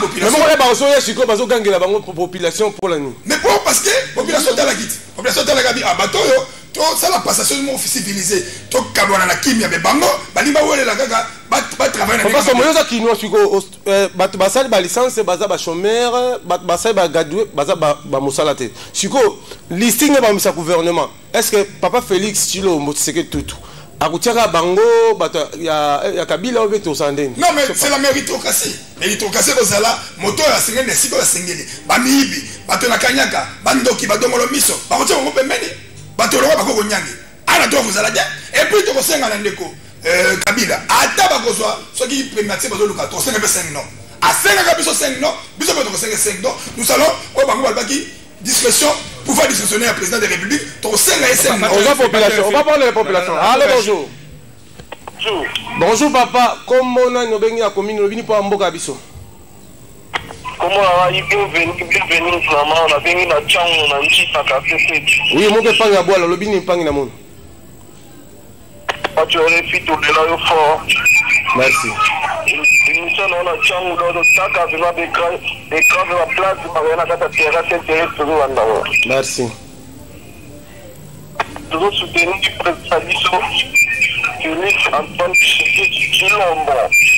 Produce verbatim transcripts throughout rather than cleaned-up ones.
population. Mais moi, je suis la population pour la nuit. Mais pourquoi? Parce que la population est la guide. La population est la guide. Ah, bah, ça la passation de mon civilisé. Toi, quand on a la kimia, mais bango, balima ou la gaga, bat travailler. Parce que moi, je suis bat basal ba licence, baza ba chômeur, bat basal ba gradué, baza ba ba mosalate. Siko listing ba misa gouvernement. Est-ce que papa Félix Chilo motseke tout Akutiaka bango, il y a Kabila ou Beto Sandene. Non, mais c'est la méritocratie. Méritocratie, c'est là, moto a signé des signes, signé. Bamibi, Bato la Kanyaka, Bandoki, Badomolo Miso, Barotia, on peut mener. Bato le roi, Bako Nyangi. À la tour, vous allez dire. Et puis, tu conseilles à l'Andeko, Kabila. À Tabakozoa, ceux qui prématisent, Bato Luka, tu conseilles cinq noms. À cinq Kabiso cinq noms, Biso Bato conseille cinq noms. Nous allons, au Bango Balbaki, discrétion. Pouvoir discrétionner à président de la République, ton cinq à S M. On va population, on va parler de la population. Allez, bonjour. Bonjour. Bonjour papa, comment on a une bengi à commune, on vient pour Mboka Biso. Comment on a bienvenue vraiment, on a bengi na chang, on a dit ça qu'a fait. Oui, mon père panga boire, le bini panga na mon. Pas tu aurais fait tout de là au fort. Merci. Nous sommes on a chang, on a ça qu'a fait des crans, des crans de la place, on a ta terrasse, c'est tout en là. Merci. Toujours soutenu du président Félix Antoine Chilombo.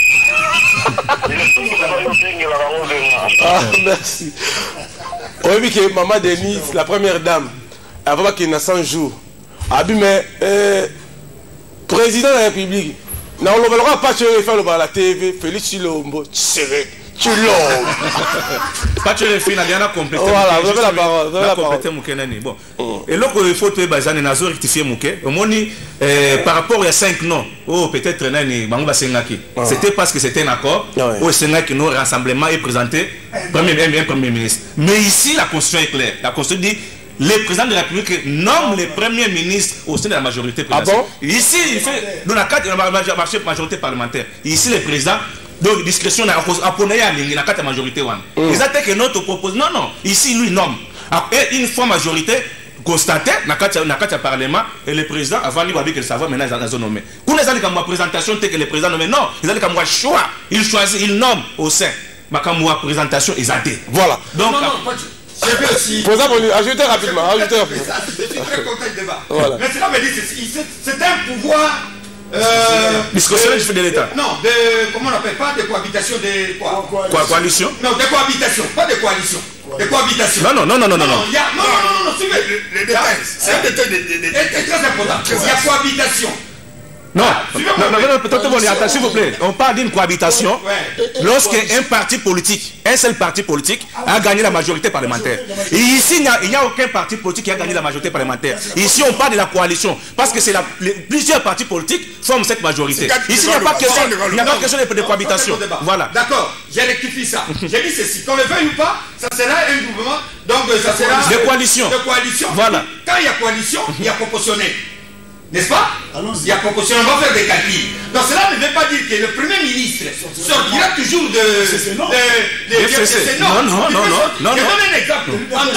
Ah, merci. Oui, que maman Denise, la première dame, avant qu'il ait cent jours, a dit, mais euh, président de la République, non, on ne va pas faire la T V, Félix Chilombo, Chilombo. Pas tu les filles, il y a complété. Voilà, vous avez la parole. Vous avez la parole. Bon. Et là, il faut que les gens rectifier par rapport à cinq noms, oh, peut-être c'était parce que c'était un accord, où c'est nos rassemblement est présenté premier, premier ministre. Mais ici, la Constitution est claire. La Constitution dit le président de la République nomme les premiers ministres au sein de la majorité présidentielle. Ah bon? Ici, il fait dans la cadre de la majorité parlementaire. Ici, le président. Donc, discrétion à la carte majorité. Ils attendent que notre propose. Non, non. Ici, lui, nomme. Et une fois majorité constatée, dans la carte parlement, et le président, avant lui, il va savoir maintenant, ils ont nommé. Quand ils ont une présentation, que le président nomme, non. Ils ont un choix. Il choisit, il nomme au sein. Mais quand moi, présentation, ils ont été. Voilà. Donc, non, non, pas du... Je vais aussi. Pour ça, ajoutez rapidement. Ajoutez rapidement. Je suis très content du débat. Voilà. Mais cela veut dire que c'est un pouvoir. Euh, discrétion de, de l'État. Non, de, comment on appelle pas de cohabitation, de quoi, quoi coalition? Non, de cohabitation, pas de coalition. De cohabitation. Non, non, non, non, non, non. Non, il y a, non, non, non, non, suivez. Les détails. C'est un détail très important. Il y a cohabitation. Non, non, non, peut-être bon, attends, s'il vous plaît. On parle d'une cohabitation lorsqu'un parti politique, un seul parti politique, a gagné la majorité parlementaire. Et ici, il n'y a aucun parti politique qui a gagné la majorité parlementaire. Ici, on parle de la coalition. Parce que c'est plusieurs partis politiques forment cette majorité. Ici, il n'y a pas question, il n'y a pas question de cohabitation. Voilà. D'accord, j'ai rectifié ça. J'ai dit ceci. Qu'on le veuille ou pas, ça sera un mouvement. Donc, ça sera. De coalition. De coalition. Voilà. Quand il y a coalition, il y a proportionnel. N'est-ce pas? Il y a proportion, on va faire des calculs. Donc cela ne veut pas dire que le Premier ministre sortira toujours de ces noms. Non, non, non, non. Je donne un exemple.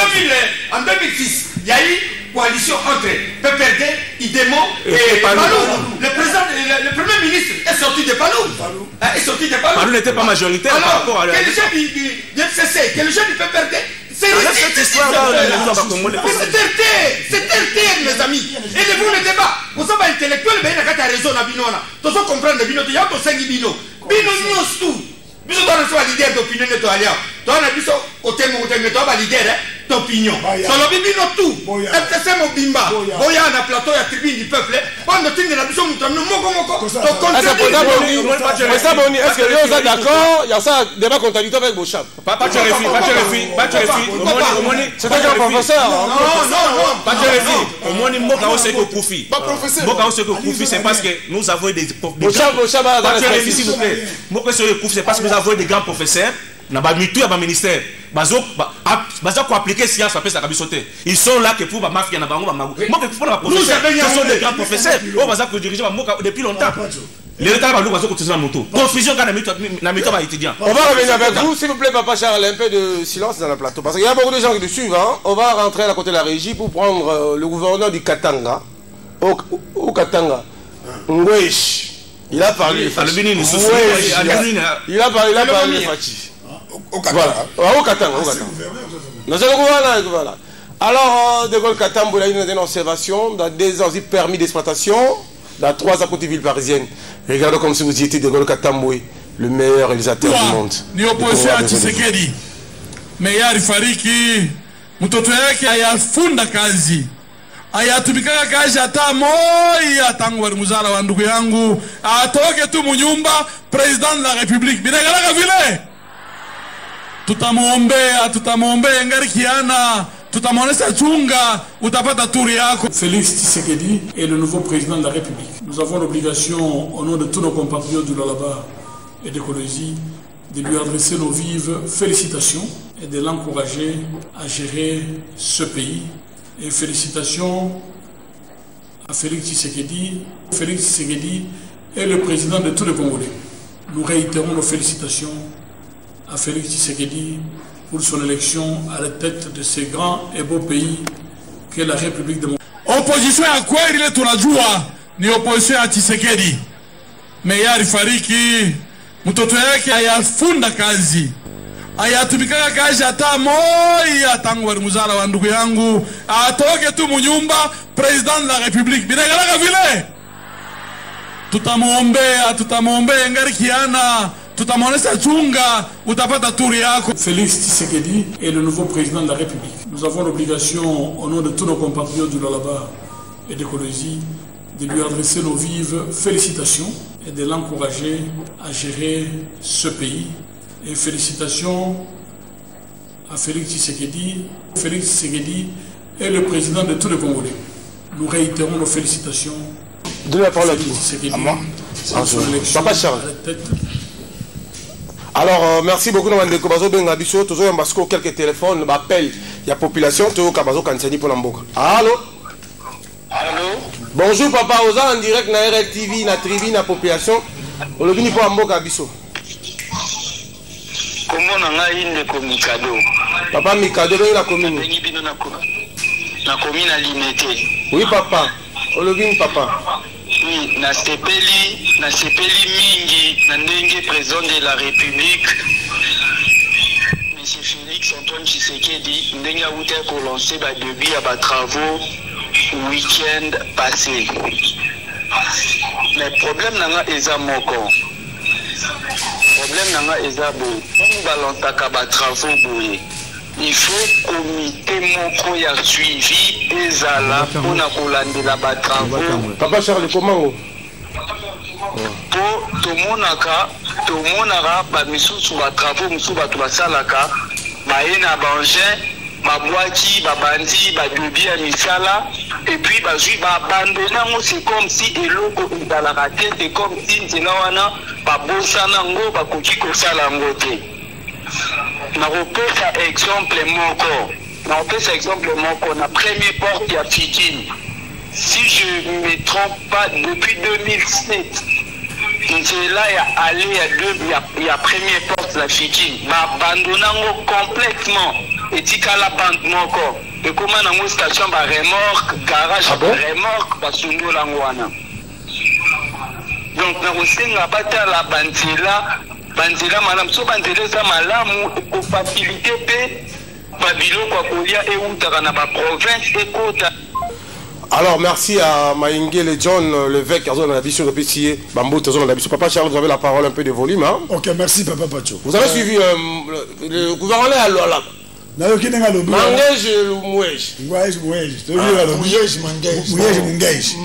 En deux mille six, il y a eu coalition entre P P R D, Idemo et Palou. Le président, le Premier ministre est sorti de Palou. Est sorti de Palou. Palou n'était pas majoritaire par rapport à la. Que les gens du F C C, que les gens du P P R D. C'est cette histoire-là. C'est terre, c'est terre, mes amis. Et vous le débat. Vous savez, intellectuel, mais il y a raison à Bino. Tu dois comprendre Bino, tu as cinq Bino. Bino news tout. Bino doit recevoir leader d'opinion de toi. Tu as un biso au thème, au thème, tu as leader d'opinion. Solo Bino tout. F C C Mobimba. Boya na plateau, il y a tribune du peuple. Quand tu es dans la biso, tu as un moko moko. Est-ce que vous êtes d'accord? Il y a ça, débat contradictoire avec Beauchamp. Pas de réfi, pas de réfi, pas de réfi. C'est un professeur. Non, non, non. Pas de réfi. Au moins, Moka Oseko Koufi. Moka Oseko Koufi, c'est parce que nous avons des. Beauchamp, Beauchamp, pas de réfi, s'il vous plaît. Moka Oseko Koufi, c'est parce que nous avons des grands professeurs. N'a pas mis tout à ministère. Bazo, bazo quoi appliquer science après ça a sauté. Ils sont là que pour ma mafia na bango bango. Moi que pour la professeur. Ce sont des grands professeurs. Oh bazo que diriger depuis longtemps. L'État va nous bazo continuer à moto. Confusion quand na mito ba étudiant. On va revenir avec vous s'il vous plaît papa Charles, un peu de silence dans le plateau parce qu'il y a beaucoup de gens qui nous suivent hein. On va rentrer à la côté de la régie pour prendre euh, le gouverneur du Katanga. Au, au Katanga. Ngwesh. Il a parlé. Il a parlé, il a parlé, il a parlé Fachi. Au Katanga. Voilà, au Katanga. Nous allons voilà, voilà. Alors, De Gaulle Katambo, il a une observation dans deux ans, permis d'exploitation, dans trois ans, côté ville parisienne. Regardez comme si vous étiez De Gaulle Katambo, le meilleur réalisateur du monde. Ni opposition à Tshisekedi. Meilleur Fariki, mtoto yake ayafunda kazi. Ayatumikaka kazi hata moja tangu muzala wa ndugu yangu atoke tu munyumba president de la République. Binagalaka vile. Tutamuombea, tutamuombea ngari kiana. Tutamuonesha chunga utapata turi yako. Félix Tshisekedi est le nouveau président de la République. Nous avons l'obligation, au nom de tous nos compatriotes du Lualaba et d'écologie, de lui adresser nos vives félicitations et de l'encourager à gérer ce pays. Et félicitations à Félix Tshisekedi. Félix Tshisekedi est le président de tous les Congolais. Nous réitérons nos félicitations à Félix Tshisekedi pour son élection à la tête de ce grand et beau pays qu'est la République de Mongolie. Opposition à quoi il est tunajua ni opposition à Tshisekedi. Meilleur Fariki mtoto yake ayafunda kazi. Ayatumikaka kazi hata moja tangu muzala wa ndugu yangu atoke tu munyumba president de la République. Binagalaka vile. Tutamuombea, tutamuombea ngari kiana. Tutamuonesha chunga utapata turi yako. Félix Tshisekedi est le nouveau président de la République. Nous avons l'obligation, au nom de tous nos compatriotes du Lualaba et d'écologie, de lui adresser nos vives félicitations et de l'encourager à gérer ce pays. Et félicitations à Félix Tshisekedi. Félix Tshisekedi est le président de tous les Congolais. Nous réitérons nos félicitations. De la parole à qui? À moi. Papa Charles. Alors, euh, merci beaucoup. Nous avons quelques téléphones, appels. Il y a population, tu as pour l'amboka. Allô? Allô? Bonjour, papa. Vous êtes en direct na R L T V, na tribu, na population. On le vient pour l'amboka biso. Comment on a une de Mikado? Papa Mikado, dans la commune. La commune à Limité. Oui, papa. On le vient, papa. Oui, na sepeli, na sepeli mingi, na ndenge président de la République, Monsieur Félix Antoine Tshisekedi, ndenge a outé pour lancer ba début à ba travaux week-end passé. Mais problème nanga eza moko. Problème nanga eza bo. Comme balantaka ba travaux boye. Il faut comité moko ya suivi ezala pour na kolandela ba travaux. Papa Charles, comment? Pour tout monaka, tout monaka ba misusu ba travaux misusu ba tubasalaka ba ena ba engin, ba boîti, ba bandi, ba dobi ya misala et puis ba zui ba abandonner c'est comme si eloko ezalaka te, c'est comme si nzela wana ba bosana ngo ba koki kosala ngo te. Na repose exemple moko. Na repose exemple moko. Na première porte ya Fikine. Si je ne me trompe pas, depuis deux mille sept, là il y a allé il y a deux, il y a, il y a première porte la Fikine. Ba abandonnant complètement. Et tika la bande moko. Et comment na mo station ba remorque, garage ah bon? Remorque ba sundo langwana. Donc na kosenga bata la bandela. Banzela malam so banzela za malamu ko facilité pe babilo kwa kolia e utaka na ba province e kota. Alors merci à Maïngé John l'évêque qui a la vision de Pétier Bambou Tazon la vision. Papa Charles, vous avez la parole un peu de volume hein? OK, merci papa Pacho. Vous avez euh... suivi euh, le, le gouvernement à Lola. Na yoki nenga lobi. Mangej mouej. Mouej mouej. To yoki lobi. Mouej mangej. Mouej mangej.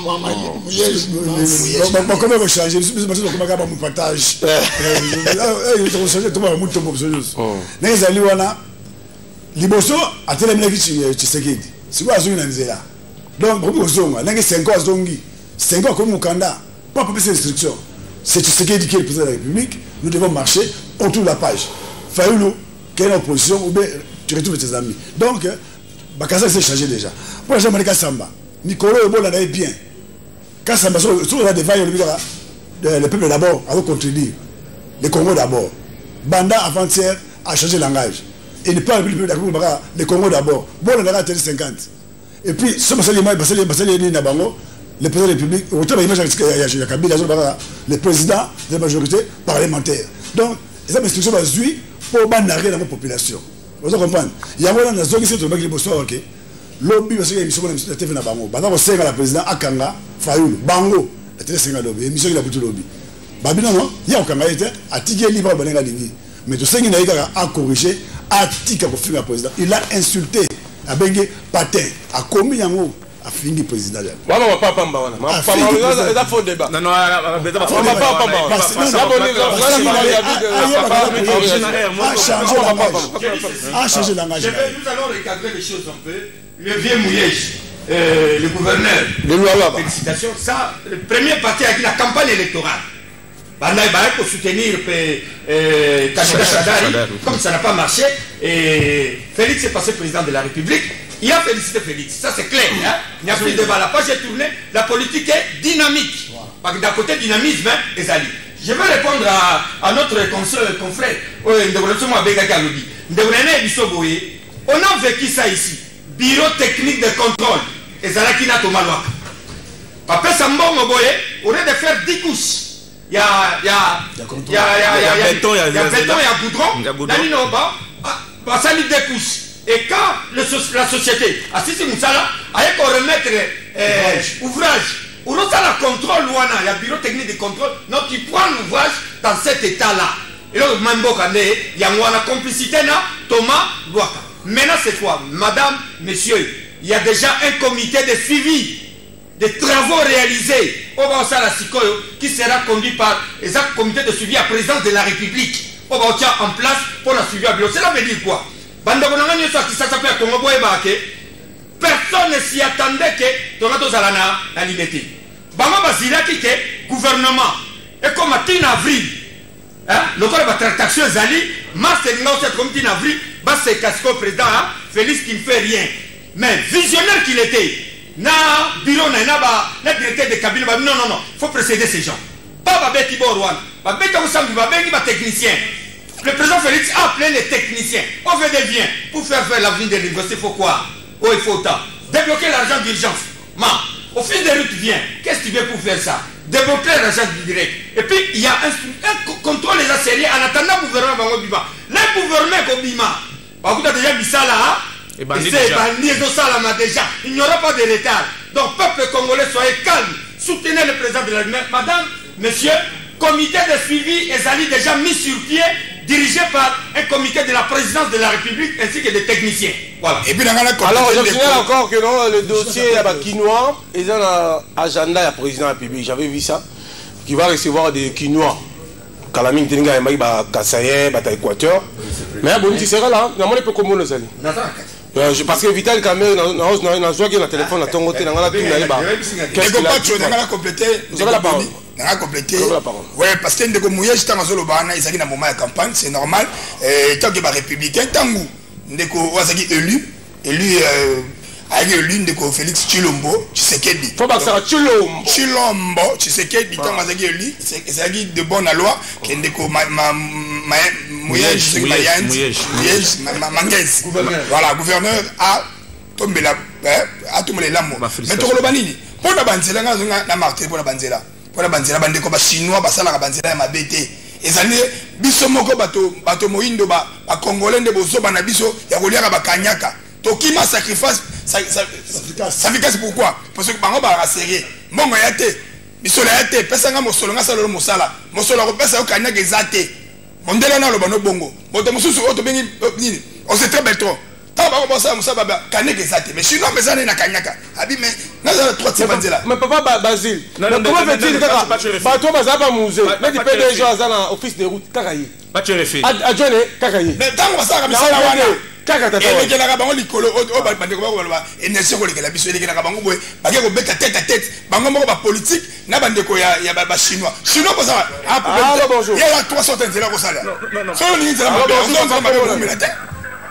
Mouej. Ba comment vous changer, je pense que comment vous partage. Eh, je vais changer tout le monde tombe sur juste. Na ezali wana liboso atele mina kichi Tshisekedi. Siko azungi na nzela. Donc beaucoup zonga, na cinq ans zongi. cinq ans comme mukanda. Pas pour ces instructions. C'est Tshisekedi qui est le président de la République. Nous devons marcher autour de la page. Fayoulou, quelle opposition ou bien tu retrouves tes amis. Donc, Bakassa s'est changé déjà. Pour les gens, Samba, Nicolas Ebo l'a bien. Quand Samba, sur la devant, le peuple d'abord, avant de contredire. Le Congo d'abord. Banda avant-hier a changé de langage. Et ne parle plus du peuple d'abord, le Congo d'abord. Bon, on a tenu cinquante. Et puis, ce que le président de la République, le président de la majorité parlementaire. Donc, les instructions vont suivre pour banarrer la population. Vous comprenez? Il y a un zone qui se trouve qui est OK. Lobby parce que émission de T V na bango. Bana ko senga la président Akanga Fayulu bango. La télé senga lobby émission la butu lobby. Babina non, il y a Akanga était atigé libre banenga lingi. Mais tout sengi na ika a corriger atika ko finga président. Il a insulté a bengue patin a commis yango a fini président. Wana wa papa mba wana. Ma papa wana ça faux débat. Non non, beza papa papa mba. A changé langage. Nous allons recadrer les choses un peu. Le vieux Mouyège, euh, le gouverneur, félicitations. Ça, le premier parti avec la campagne électorale. Il faut soutenir le candidat Chadari, comme ça n'a pas marché. Et Félix est passé président de la République. Il a félicité Félix, ça c'est clair. Hein? Il n'y a plus de débat. La page est tournée, la politique est dynamique. Parce que d'un côté, dynamisme, hein, les alliés. Je vais répondre à, à notre confrère, on a vécu ça ici. Bureau technique de contrôle. Et ça là qui n'a pas mal. Après ça, on a de faire dix couches. Il y a il y a il y a béton, il y a béton, il y a goudron. Il y a ça deux couches. Et quand le, la société a si c'est ça avec on remettre ouvrage. On a la contrôle il y a bureau technique de contrôle. Donc tu prends l'ouvrage dans cet état là. Et donc il y a une complicité là, Thomas Louaka. Maintenant c'est quoi, madame, messieurs, il y a déjà un comité de suivi des travaux réalisés au Baosala Sikoyo qui sera conduit par les comité de suivi à présidence de la République. On va tient en place pour la suivi à bureau. Cela veut dire quoi? Personne ne s'y attendait que Tonato Zalana la liberté. Bama Basila qui est gouvernement. Et comme à fin avril, le corps de la transaction Zali, mars et cette comité en avril, c'est Casco président, Félix qui ne fait rien. Mais visionnaire qu'il était, na bureau na na directeur de cabinet, non non non, il faut précéder ces gens. Pas Babé Tibor Rwan, Babé Taoussam, Babé qui va technicien. Le président Félix a appelé les techniciens. On veut des biens pour faire faire l'avenir de l'université. Il faut quoi? Oh, il faut autant. Débloquer l'argent d'urgence. Ma, au fil des routes, viens. Qu'est-ce que tu veux pour faire ça? Débloquer l'argent direct. Et puis, il y a un, un contrôle des asserriers en attendant le gouvernement Bango Bima. Le gouvernement comme Bima, Bango a déjà mis ça là. Et c'est bandit déjà. Il n'y aura pas de retard. Donc, peuple congolais, soyez calme. Soutenez le président de la République. Madame, monsieur, comité de suivi est déjà mis sur pied, dirigé par un comité de la présidence de la République ainsi que des techniciens. Voilà. Et puis, alors, je signale encore que non, le dossier à Quinois est dans l'agenda du président de la République. J'avais vu ça. Qui va recevoir des Quinois. Kalamine Tinga et Maïba Kassaye, Bata Équateur. Mais bon, tu seras là. Non, on peut comment le salut. Parce que Vital Kamel, on a joué le téléphone à ton côté. On a qu'est-ce que tu as complété? Vous avez la parole. On a complété. Oui, parce que nous avons dit que nous avons dit que moment de campagne, c'est normal. Tant que les républicains, tant que nous avons élu, élu avec élu de Félix Tshilombo, tu sais qu'il dit. Faut pas que ça Tshilombo. Tshilombo, tu sais qu'il dit. Tant que nous avons élu, c'est de bonne loi que nous avons voilà, gouverneur a tombé la a tombé la mot. Mais tu le banini. Pour la banzela, on a marqué pour la banzela. Pour la banzela, bande comme chinois, basa la banzela ma bête. Et ça n'est biso moko bato bato moindo ba ba congolais de bozo bana biso ya kolia ba kanyaka. Tokima sacrifice sacrifice pourquoi? Parce que bango ba rasseré. Mongo ya te. Biso la ya te, pesa nga mosolo nga sala mosala. Mosolo ko pesa ko kanyaka ezate. Mondela na lo bano bongo. Boto mususu oto bengi nini? On sait très bien trop. Mais sinon, mais on est na kanyaka. Abi mais na trois tibanzela. Mais papa Basile. Comment fait-il que pas toi bazaba pas musée. Mais tu peux déjà dans office de route Kakayi. Pas tu refais. Adjoint Kakayi. Mais tant que ça comme ça la wana. Kaka tata. Et les gars bango likolo o ba bande ko ba énergie ko lekela biso les gars bango boy. Ba ke ko beta tête à tête. Bango moko ba politique na bande ko ya ya ba chinois. Chinois pour ça. Ah bonjour. Il y a trois sortes de là ko ça là. Non non. So ni ça ba on va ba la tête.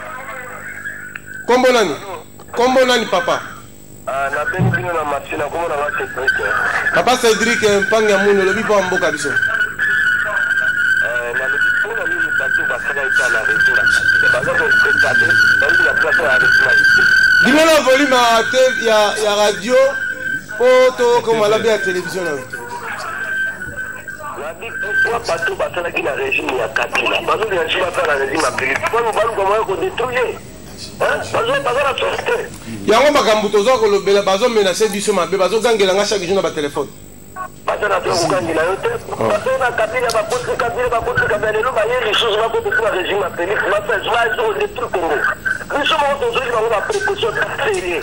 Kombo nani? Kombo nani papa? Ah, na beni bino na machina kombo na Cédric. Papa Cédric mpanga muno lobi pa mboka biso. Euh, na le biso na ni bato ba sala ita na réseau là. Ba za ko kotade, ba ni la place à réseau. Dis-moi le volume à il y a il y a radio, photo comme la bien télévision là. Na nabi pourquoi bateau basalaki na régime ya Kabila bazolinga basala régime ya Kabila mpo baluka moya kodétruire baza na sorte yango makambo toza kolobela bazomenase biso mabe bazogangelanga chaque jour na batelefone baza na tokokangela yo te bato na Kabila bakote Kabila bakote Kabila lelo baye lisusu bakote na régime ya Félix bazo kodétruire Congo biso moko tozoli bango baprécaution taserie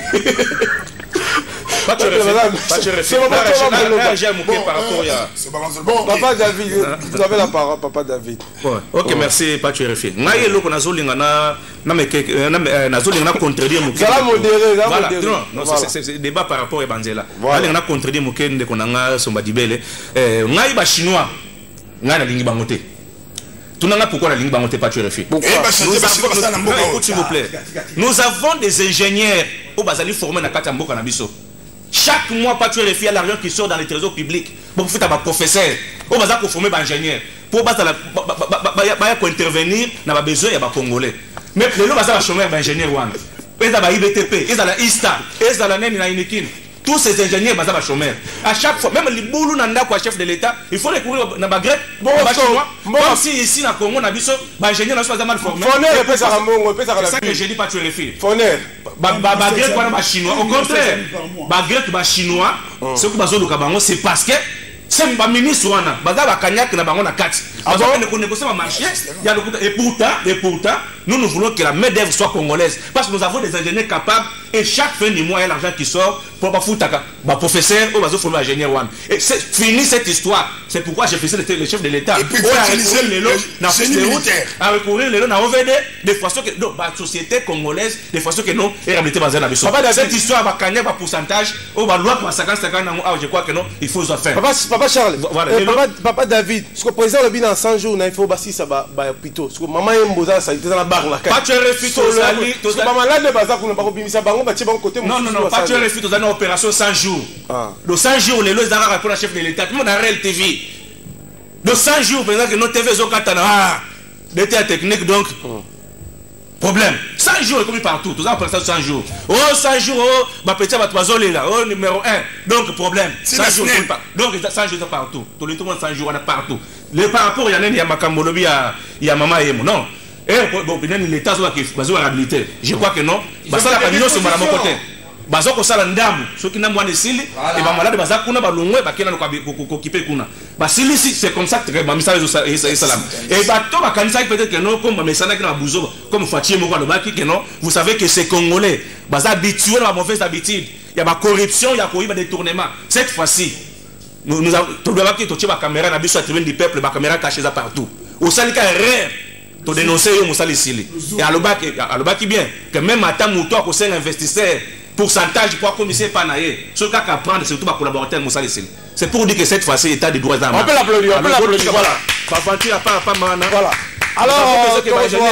Pas de référence. Pas de référence. Par rapport à. Papa David, vous avez la parole, Papa David. Ok, merci. Pas de référence. Naïe loko nazolinga na na me na nazolinga na contredire mukende. Ça va modérer, ça va modérer. Non, non, c'est débat par rapport à Banzela. Nalinga na contredire mukende konanga somba dibele. Eh, naïe ba chinois. Ngai na lingi bangote. Tunanga pourquoi la ligne bangote pas tu refais. S'il vous plaît. Nous avons des ingénieurs au Bazali formés dans Katambo Kanabiso. Chaque mois, pas tu refais l'argent qui sort dans les trésors publics. Pour faire un professeur. Au Bazali pour former des ingénieurs. Pour intervenir dans les besoins des Congolais. Mais le lot va chômeur d'ingénieurs. Ils ont I B T P, ils ont la ISTA, ils ont la Neni na Inikin. Tous ces ingénieurs sont chômeurs. À chaque fois, même les boulous n'ont pas chef de l'État, il faut recourir dans la Grèce, bon, comme si ici, dans le Congo, les ingénieurs ne sont pas mal formés. C'est ça que je dis, pas tu les filles. Les Grecs, les Chinois, au contraire, les Grecs, les Chinois, ce que c'est parce que c'est un ministre, et pourtant, et pourtant, nous nous voulons que la main d'œuvre soit congolaise. Parce que nous avons des ingénieurs capables et chaque fin du mois, il y a l'argent qui sort pour pas foutre un professeur ou un ingénieur. Et c'est fini cette histoire. C'est pourquoi j'ai fait le chef de l'État. Et puis, il faut utiliser le génie militaire. À recourir les lots dans O V D, des façons que la société congolaise, des façons que non, est réhabilitée dans un abysse. Cette histoire va gagner un pourcentage, on va loi pour cinquante cinquante, je crois que non, il faut faire. Papa, papa Charles, voilà. euh, papa, papa David, ce que le président le bilan en cent jours, il faut bâtir ça, bah, plutôt. Ce que maman aime boza, ça, il était dans la barre là. Pas tu refus aux alliés. Ce que maman là, le bazar, qu'on n'a pas obéi ça, bango, bah, tu vas côté. Non, non, non, pas tu refus aux années opération cent jours. Le cent jours, les lois d'arrêt pour la chef de l'État, tout le monde a réel T V. De cent jours, par exemple, que nos T V sont katana, ah, des techniques, donc, problème. cent jours, comme partout, tout ça, on ça cent jours. Oh, cent jours, oh, ma petite battoisole là, oh, numéro un. Donc, problème. cent jours, donc, cent jours, partout. Tout le monde, cent jours, on a partout. Le par rapport, il y a un Makamolobi, il y a Maman Yemo, non. Et, bon, l'État, qui est habilité. Je crois que non. Parce que la famille, c'est mon côté. Bazo ko sala ndamu soki na mwana sili et ba malade baza kuna ba longwe ba kena ko kipe kuna ba sili c'est comme ça que ba misala et salam et ba to ba kanisa peut-être que non comme ba mesana ki na buzo comme Fatie moko le baki que non vous savez que ces Congolais baza habitués à la mauvaise habitude il y a ba corruption il y a ko ba détournement cette fois-ci nous nous to doit ki to tche ba caméra na biso tribune du peuple ba caméra cachée ça partout au salika rare to dénoncer yo musali sili et à le baki à le baki bien que même ata muto ko c'est un investisseur pourcentage pour commissaire Panaye. Ce cas qu'à prendre, c'est surtout ma collaborateur Moussa Lessel. C'est pour dire que cette fois-ci, l'État des droits de l'homme. On peut l'applaudir, on peut l'applaudir. Voilà. Voilà. Alors, on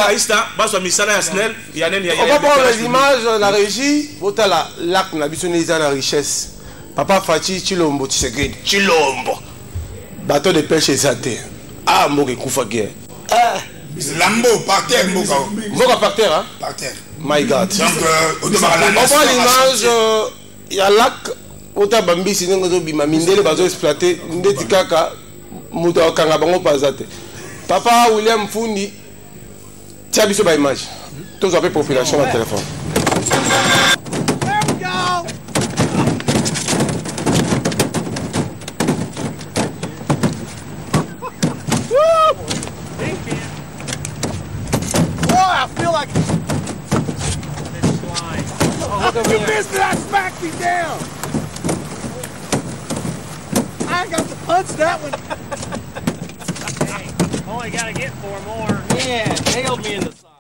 va prendre les images, la régie. Voilà, l'acte n'a pas la richesse. Papa Fatie, Chilombo, Tshisekedi. Chilombo. Bateau de pêche et santé. Ah, Mboge Koufagé. Lambo, par terre, Mboga. Mboga par terre, hein? Par terre. My God. Donc, on voit l'image, il y a lac, ota bambi sinengo zo bima mindele bazo exploiter ndeti kaka muto akanga bango pazate. Papa William Fundi tia biso ba image. Tous appels population à téléphone. You missed it, I smacked me down. I ain't got to punch that one. Dang, only got to get four more. Yeah, nailed me in the side.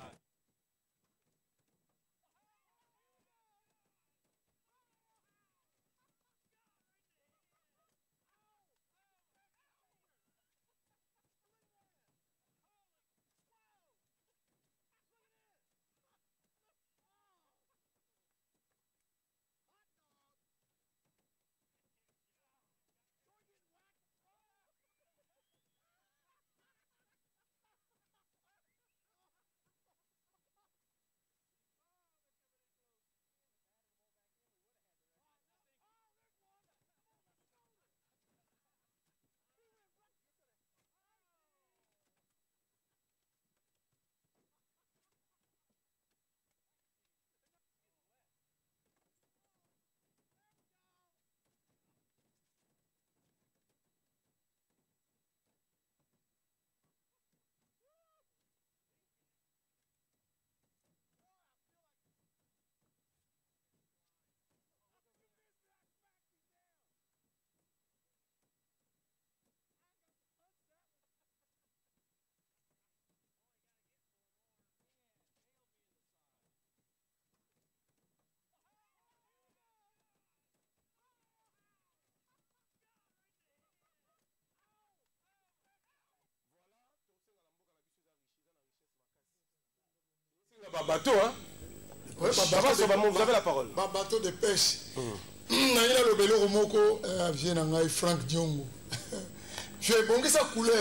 bateau, hein. Ouais, vous avez la parole. Bateau de pêche. Naïla le belo romoko vient en Frank Diongo. Je vais bonner sa couleur.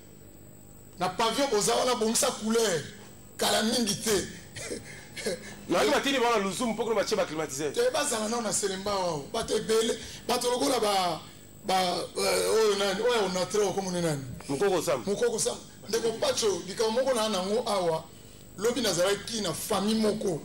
Na pavillon bozala na bonner sa couleur. Calamité. Na ni matini bana luzum pour que le match ba climatisé. Tu ba zala na na selemba wa. Ba te bele, ba to lokola ba ba oh nani, oh on a trop comme nani. Mukoko sam. Mukoko sam. Ndeko pacho bikamoko na nango awa. Lobi nazara ki na famille moko.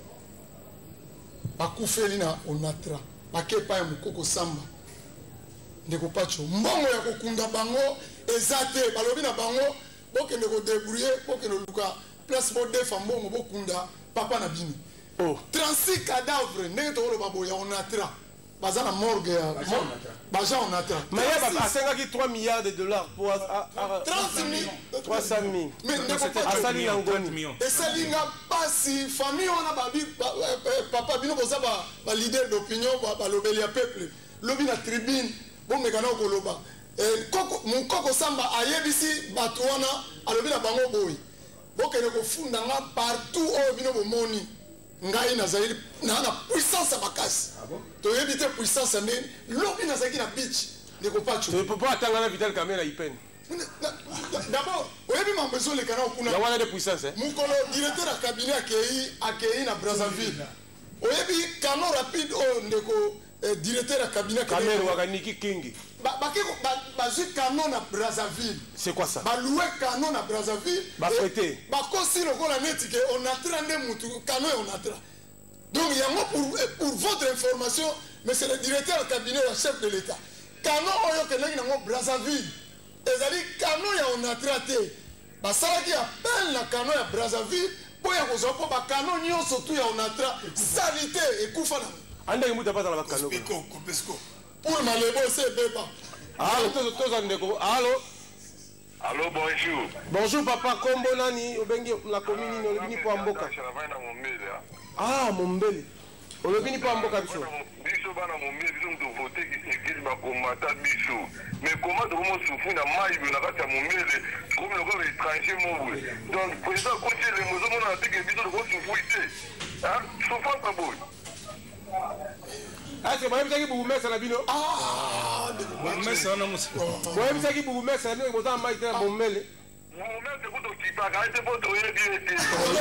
Bakufeli na onatra. Bakepa ya mukoko samba. Ndeko pacho mbongo ya kokunda bango ezate balobi na bango boke ndeko débrouiller boke no luka place bo defa mbongo bokunda papa na bino. Oh, trente-six cadavres ndenge to lo babo ya onatra. Baza na morgue ya baza onatra. Mais il y a cinquante trois milliards de dollars pour trente mille trois cent mille. Mais ndeko asali ngoni. esalinga pasi famille wana babi papa bino boza ba ba leader d'opinion ba balobeli ya peuple lobi na tribune bomekana koloba koko mukoko samba ayebisi bato wana alobi na bango boyi bokene kofunda nga partout oyo bino bomoni ngai nazali na na puissance bakasi toyebi te puissance nini lobi nazali na beach ndeko pacho tu peux pas attendre na Vital Kamera ipene. D'abord, oyebi mambo ezolekana okuna. Ya wana de puissance hein. Mukolo directeur ya cabinet akei akei na Brazzaville. Oyebi kano rapide o ndeko directeur ya cabinet Kamera wakaniki kingi. Ba bakeko bazui kano na Brazzaville. C'est quoi ça? Ba louer kano na Brazzaville. Ba fêter. Ba kosi lokola neti ke on a trente mutu kano et on a trente. Donc yango pour pour votre information, monsieur le directeur ya cabinet ya chef de l'État. Kano oyo kenengi nango Brazzaville. Ezali kano ya onatra te basalaki appel na kano ya Brazzaville po ya kozwa po bakano nyonso tu ya onatra salite ekufa na ande muta pata na bakano Piko, Kopesco. pour malebo se beba. Allô, tous tous ndeko. Allô. Allô, bonjour. Bonjour papa, kombo nani obengi la commune ni olobini po amboka. Ah, Mombele. Olobini po amboka biso. Biso bana Mombele biso ndo voter ki sekeli ba komata biso. Mais comment de comment souffrir na mai na kati ya Mombele comme le gars étranger mobile. Donc président côté les mozo mona te ke biso de ko souffrir te. Hein? Souffrance pas boy. Ah, c'est moi qui vous mets ça la bino. Ah, Mais ça non monsieur. Moi qui vous mets ça nous boza mai te Mombele. Mombele te ko to kipa ka te po to ye bi ete.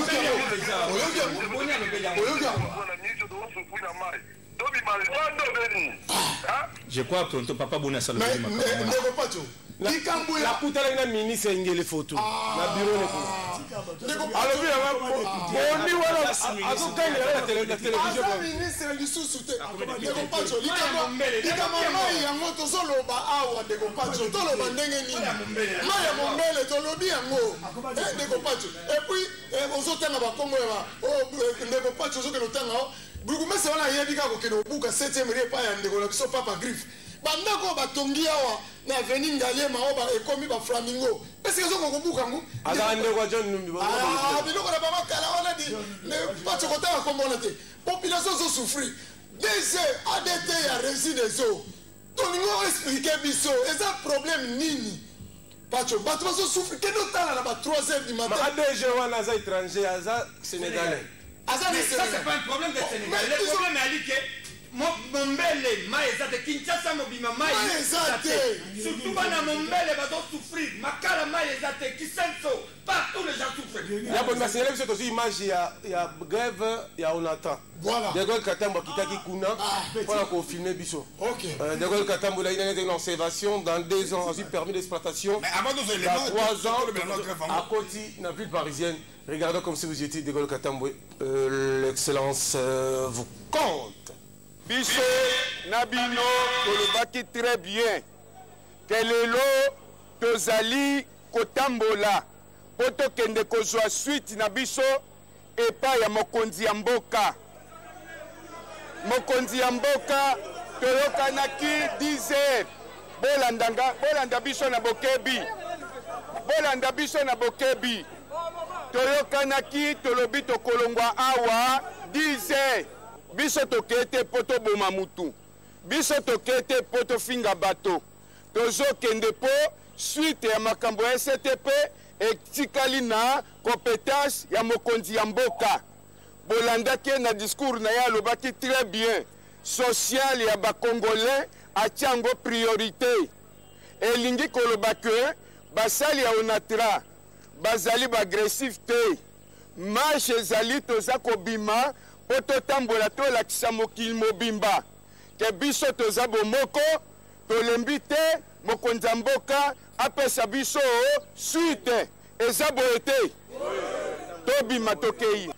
Je crois que ton papa Bouna ça le mais dit ma ndeko pacho likambo La ya putala ina ministre ngele photo. Na bureau le. ndeko Alors bien boni wala azokanga la télé la télévision. Asa ministre lisusu te ndeko pacho likambo likambo mai yango tozoloba awa ndeko pacho toloba ndenge nini mai ya Mombele tolobi yango ndeko pacho et puis ozotanga bakongo ya ndeko pacho ozokende otanga burugumese wana yebika kokende obuka septième repas ya ndeko na biso papa griffe bandako batongi awa na avenue Ngaliema oba ekomi ba flamingo est-ce que zoko kobuka ngo Aga ndeko John Numbi ba. ah biloko na baba kala wana di ne pacho kotanga kombona te population zo souffrir des A D T ya réside zo toningo expliquer biso eza problème nini pacho bato bazo souffrir kendo tala na ba trois heures du matin Ma A D G wana za étranger aza sénégalais. asa Mais ça c'est pas un problème de Sénégal. Le problème est que Mombele, Maïzate, Kinshasa, Mobima, Maïzate. Surtout dans Mombele, va donc souffrir. Makala, Maïzate, Kisenso, partout les gens souffrent. Il y a bonne série c'est aussi image il y a il y a grève il y a on attend. Voilà. De Gaulle Katambo kitaki kuna pour qu'on filmer biso. OK. De Gaulle Katambo là il y a une observation dans deux ans aussi permis d'exploitation. Mais avant de faire les Dans trois ans ans, à Côte dans la ville parisienne. Regardez comme si vous étiez de Gaulle Katambo. L'excellence euh, vous compte. Biso Nabino tolobaki très bien que lelo tozali kotambola po tokende kozwa suite na biso epai ya mokonzi ya mboka mokonzi ya mboka toyokanaki dix heures bolandanga bolanda biso na bokebi bolanda biso na bokebi toyokanaki tolobi tokolongwa awa dix heures biso tokete poto boma mutu biso tokete poto finga bato tozokende po suite ya makambo ya S T P etikali na compétence ya mokonzi ya mboka bolandaki na discours na ye alobaki très bien social ya bacongolais atia yango priorité elingi koloba ke basali ya onatra bazali baagressif te marche ezali toza kobima mpo totambola tolakisa mokili mobimba ke biso toza bomoko tolembi te mokonzi ya mboka apesa biso suite eza boye te tobima tokei.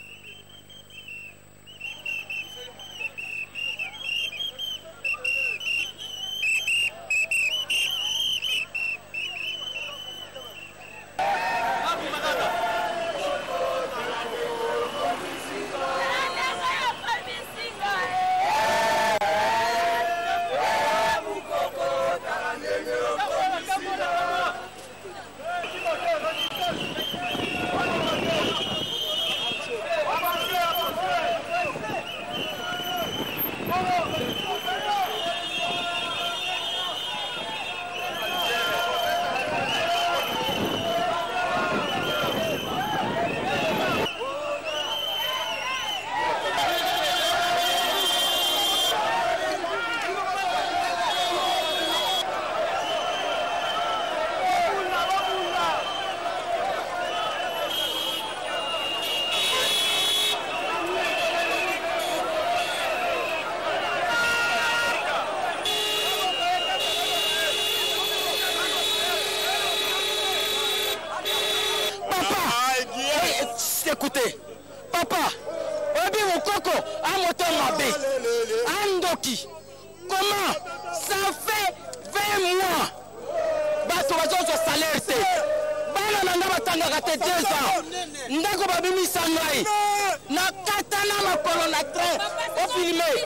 Écoutez, papa, Obi Mukoko a monté ma baie. Andoki, comment ça fait vingt mois? Bato bazo so salaire te. Bana nanga batanga kate deux ans. Ndako babimi sangai. Na katana ma colonne train. Au filmé.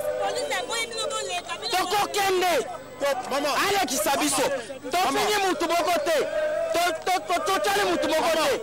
Toko kende. Ale kisabiso. To fini mutu bokote. To to to to chale mutu bokote.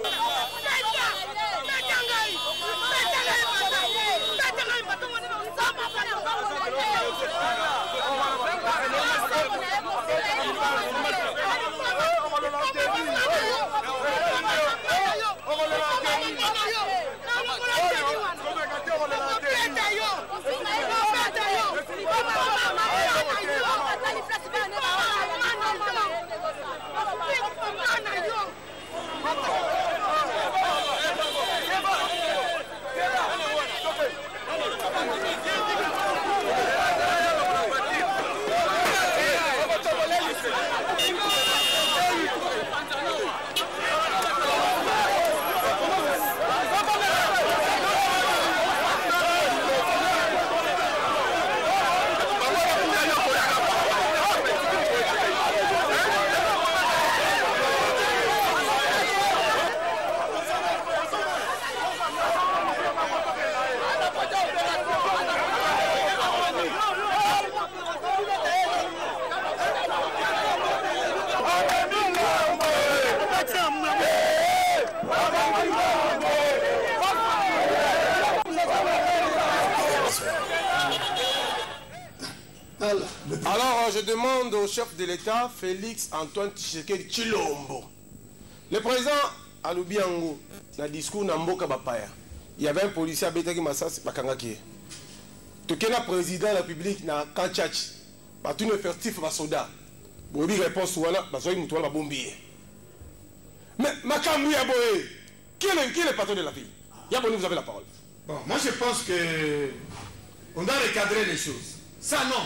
Alors, je demande au chef de l'État, Félix Antoine Tshisekedi Tshilombo. Le président Alubiango, dans le discours Namboka Bapaya, il y avait un policier à Betaki Massas, Bakangaki. Tout le président de la République, na Kanchach, pas tout effectif, pas soldat. Pour lui répondre, voilà, parce qu'il m'a pas bombé. Mais Makamou Yaboé, qui est le patron de la ville? Yaboé, vous avez la parole. Bon, moi je pense que on doit recadrer les choses. Ça non.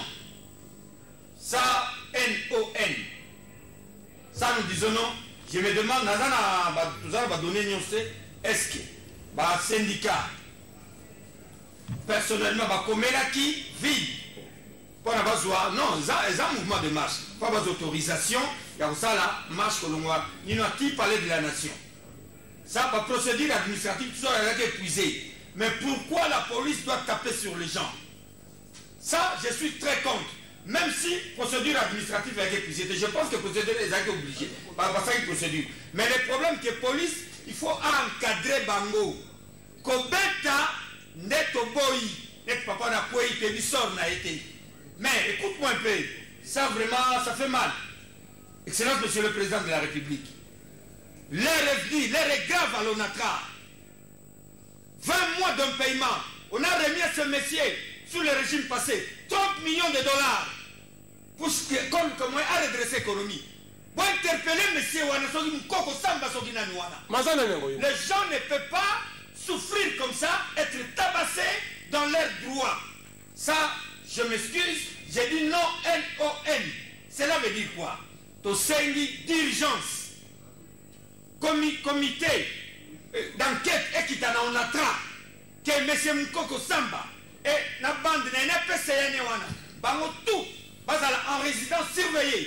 Ça, N O N. Ça, nous disons non. Je me demande, nous allons donner une est-ce que le syndicat, personnellement, comme qui vit, pour avoir besoin, non, ils ont un mouvement de marche, pas avoir d'autorisation, il y a ça là, marche que l'on a, il n'y a qui parler de la nation. Ça, par procédure administrative, tout ça est épuisé. Mais pourquoi la police doit taper sur les gens? Ça, je suis très contre. Même si procédure administrative est épuisée, je pense que procédure est obligée. Par ça, une procédure. Mais le problème que la police, il faut encadrer Bango. Kobeta neto boy, net papa n'a pas été, il sort n'a été. Mais écoute-moi un peu, ça vraiment, ça fait mal. Excellence, Monsieur le Président de la République. L'heure est venue, l'heure est grave à l'Onatra. vingt mois mois d'un paiement, on a remis à ce monsieur, sous le régime passé, trente millions de dollars pour comme, comme à redresser l'économie. Pour interpeller monsieur Wana, les gens ne peuvent pas souffrir comme ça, être tabassés dans leurs droits. Ça, je m'excuse, j'ai dit non, N O N. Cela veut dire quoi? Tosengi d'urgence, comité d'enquête et qui t'en a on attrape que M. Mukoko Samba et la bande n'a pas essayé bango tout en résidence surveillée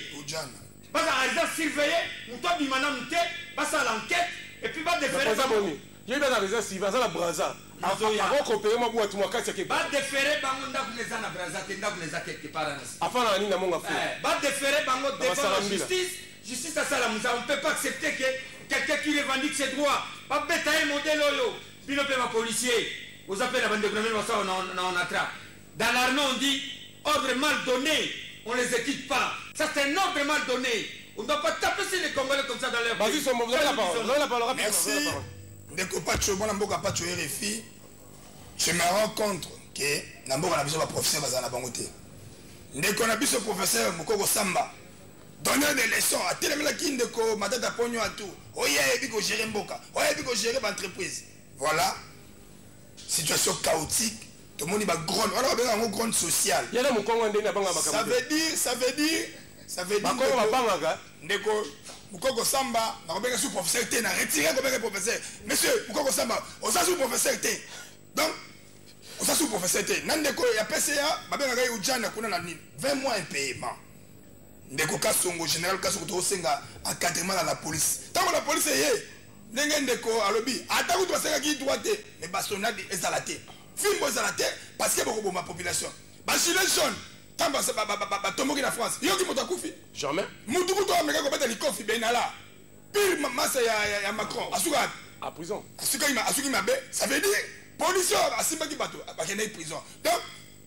en résidence surveillée nous toi bimana mute basa l'enquête et puis va déférer bango j'ai pas la résidence surveillée ça la braza avant coopérer moi pour moi kasi ke va déférer bango nda kuneza na braza te nda kuneza quelque part afin na nini na monga fu va déférer bango devant la justice justice à ça la on ne peut pas accepter que quelqu'un qui revendique ses droits pas bêta un modèle oyo bino pe ma policier vous appelez la bande de grenades ça on attrape dans l'armée on dit ordre mal donné on les équipe pas ça c'est un ordre mal donné on ne doit pas taper sur les Congolais comme ça dans leur pays. Vas-y, vous avez la parole, vous avez la parole. Merci. Ndeko Pacho bona mboka Pacho R F I je me rends compte que na mboka na biso ba professeur bazana bango te ndeko na biso professeur Mukoko Samba donner des leçons à telemela kindeko matata ponyo à tout oye ebi ko gérer mboka oye ebi ko gérer entreprise. Voilà situation chaotique tout le monde va grande on a besoin d'une grande sociale il y a mon Congo ndena banga makambo ça veut dire ça veut dire ça veut dire Congo banga ga ndeko Mukoko Samba na robeka sous professeur té na retirer comme professeur monsieur Mukoko Samba on sa sous professeur té donc on sa sous professeur té nandeko ya P C A babenga ga ujana kuna na nini vingt mois impayement ndeko Kasongo général Kasongo to senga encadrement à la police tant que la police est ndenge ndeko alobi ata ku to senga ki droite mais bastonade ezalate film ezalate parce que beaucoup ma population ba gilet jaune tant ba ba tomoki na France yo ki moto kufi jamais mutu kuto ameka ko beta likofi benala pile massa ya ya Macron asuka à prison asuka ima asuki mabe ça veut dire police asimba ki bato ba kena prison donc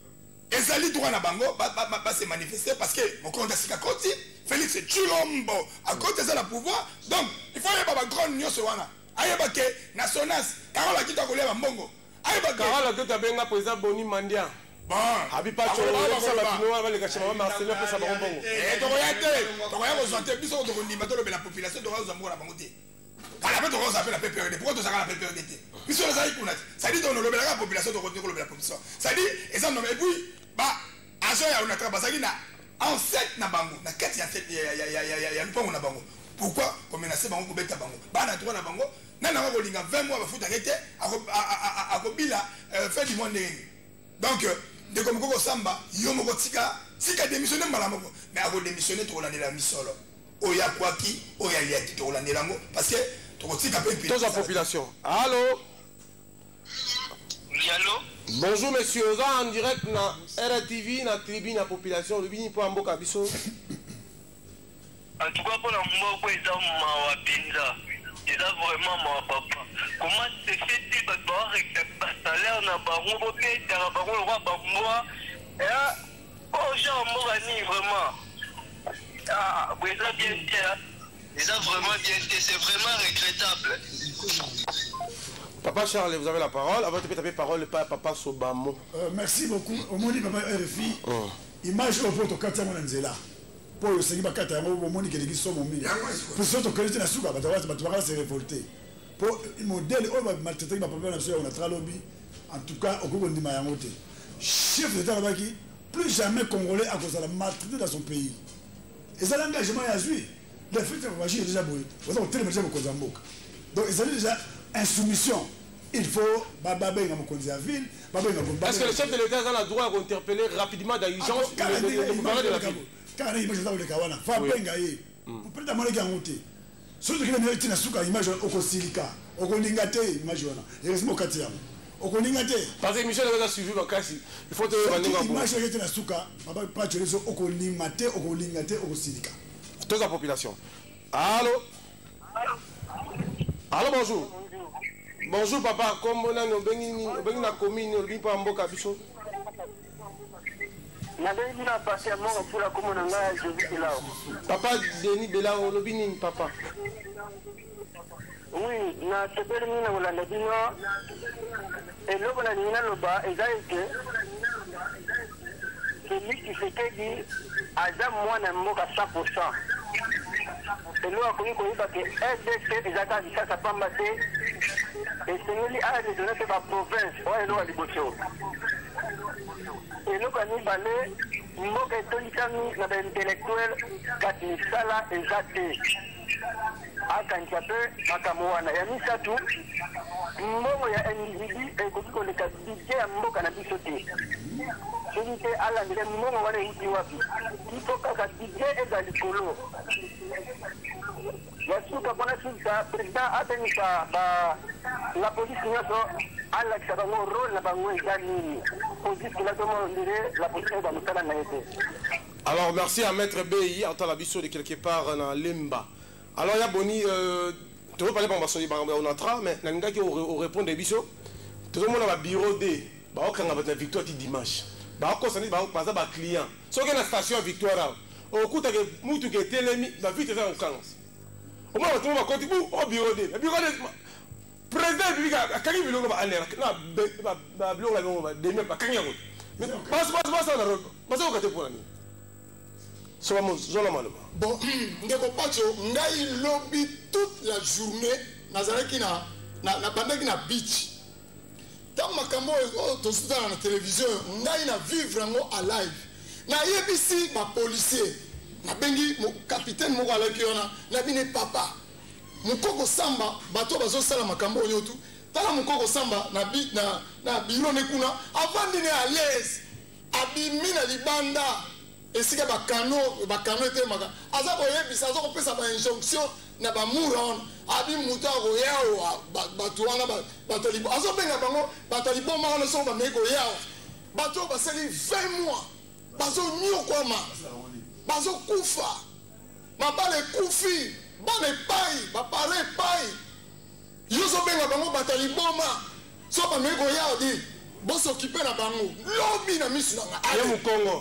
ezali droit na bango ba ba se manifester parce que mon compte asika koti Félix Chilombo à côté de la pouvoir donc il faut y avoir grand nyonso wana ayeba ke nationas karola kita ko leba mbongo ayeba ke karola kita benga président Boni Mandia bon abi pa cho ça va finir avec les cachements Marcelo pour ça mbongo eh to yate to ya ko zonte biso to ndimba to la population to za mbongo na bango te kala pe to ko za pe la P P R D pourquoi to za la P P R D te biso za ikuna ça dit on le la population to ko ko la population ça dit et ça non mais puis ba aso ya on a travaillé na en sept na bango na kati ya sept ya ya ya ya ya mpongo na bango pourquoi comme menacer bango ko beta bango ba na droit na bango na na ko linga vingt mois ba futa kete a ko bila fin du mois ndenge donc de comme Mukoko Samba yo moko tika tika démissionner mbala moko mais a ko démissionner to la la misolo oya kwaki oya liaki to la ndelango parce que to ko tika pe pe toute la population. Allô. Oui, allô. Bonjour monsieur, vous êtes en direct na R T V na tribune la population le bini pour mboka biso. En tout cas pour la mboka eza mawa pinza. Eza vraiment mawa papa. Comment c'est fait ba ba récupérer salaire na bango ko pe ta bango ko ba moi. Eh oh jean mboka ni vraiment. Ah, vous êtes bien bien. Eza vraiment bien, c'est vraiment regrettable. Papa Charles, vous avez la parole. Avant de taper parole, pas Papa Sobamo. Euh, merci beaucoup. Au monde Papa R F I. Oh. Image au poto kati yango nzela. Pour le sengi bakata yango au monde qui est somo mili. Pour ceux qui connaissent na suka batawa batawa se révolter. Pour modèle au maltraité ba papa na so on a tralobi. En tout cas au Congo ndima yango te. Chef d'état baki plus jamais congolais à cause de la maltraité dans son pays. Et ça l'engagement ya joué. Les faits de Waji déjà boy. Vous avez tellement déjà ko zamboka. Donc ils ont déjà insoumission. Il faut Baba Benga Mokonzi à ville. Est-ce que le chef de l'État a le droit d'interpeller rapidement dans l'urgence le gouvernement de la ville? Car il image dans le Kawana. Fa Benga ye. Pour peut-être moler gangote. Surtout que les gens suka image au Kosilika. Au Koningate image wana. Et reste mokati ya. Au Koningate. Parce que Michel a suivi Bakasi. Il faut te revenir en image qui na suka. Baba pas tu les au Koningate, au Koningate, au Kosilika. Toute la population. Allô? Allô, bonjour. Bonjour papa, comme on a nos bénis, bénis la commune, on vient pas en boca biso. Na bénis na passé à moi pour la commune en gars, je vis là. Papa Denis Bela, on le bénis papa. Oui, na te bénis na wala ndino. eloko na nina loba eza ete Félix Tshisekedi aza mwana mboka cent pour cent eloko akoki koyeba ke R D C ezaka lisasa pamba te esengeli aredone mpe baprovince oyo eloko ya liboso eloko ya mibale mboka etolikami na baintellectuel kasi misala eza te akanisa mpe makambo wana ya misato mbongo ya individu ekoki koleka budget ya mboka na biso te soki te alandela mbongo wana euti wapi ifo kaka budget eza likolo ya suka mpona sukisa président abengisa la police nyonso alakisa bango role na bango eza nini po juskela tomondire la police eza mosala na ye te. Alors merci à Maître Beyi en la biso de quelque part dans Lemba. Alors il y a Boni euh, tu veux parler pour on entra mais nanga qui au répondre des biso tout le monde a bureau D ba o kanga ba victoire ti dimanche ba ko sani ba ko paza ba client so que la station victoire au kuta ke mutu ke telemi ba vite ça on kanga au moins tout le monde va continuer au bureau D le bureau D président lui a kanga biloko ba alera na ba ba biloko la ba demi ba kanga ko mais passe passe passe na road passe ko te pour ani bon ndeko pacho ngai lobi toute la journée nazalaki na na bandaki na beach tant makambo to sutana na télévision ngai na vivre ngo à live na yebisi ba policier na bengi capitaine moko alaki yona na bine papa mukoko samba bato bazo sala makambo nyotu tala mukoko samba na bi na na biro ne kuna avant dine à l'aise abimina libanda esika bakano bakano ete maka aza koyebisa aza kopesa ba injonction na bamura wana abi mutu akoyawa bato wana bato libo azobenga bango bato liboma wana so bamei koyawa bato basali vingt mois bazonyokwama bazokufa mabala ekufi bana epai bapara epai yozobenga bango bato liboma so bamei koyawa di bosokipe na bango lobi na misu nanga ye mukongo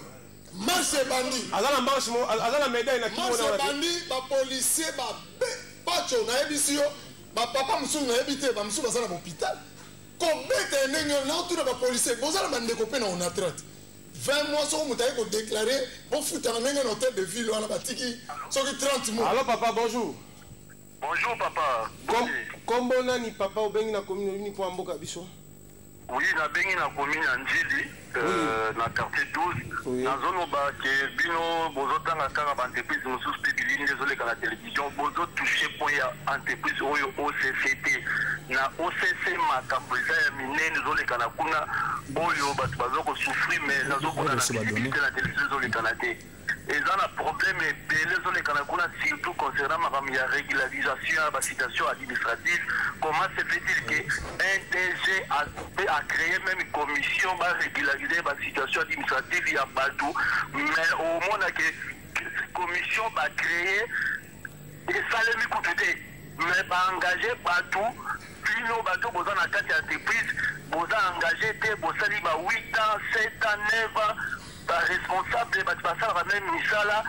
marche bandi azala marche mo azala médaille na kimo na bandi ba policier ba pacho na ebisi yo ba papa musu na ebite ba musu bazala na hôpital ko bete ndenge na tout ba policier bozala bande ko pe na on traite vingt mois so mutaye ko déclarer bon futa na ndenge hôtel de ville wana batiki so ki trente mois. Allô papa, bonjour. Bonjour papa. Kombo nani papa obengi na commune ni kwa mboka biso? Oui, na bengi na commune Anjili, euh, oui. Na quartier douze. Oui. Na zone ba ke bino bozo tanga kanga ba entreprise mosusu pe bilini désolé ka la télévision bozo toucher point ya entreprise oyo O C C T. Na O C C makambo ya minene zole kana kuna oyo batu bazo ko souffrir mais na zo kuna na visibilité la télévision zole kana te. Et dans le problème les zones surtout concernant la régularisation de la situation administrative, comment se fait-il qu'un D G a, a créé même une commission pour régulariser la situation administrative il y a partout, mais au moins que cette commission va créer des salaires coûtés, mais pas engagé partout, puis nous bateaux besoin de quatre entreprises, besoin engagé besoin de huit ans, sept ans, neuf ans. Responsable de la même misala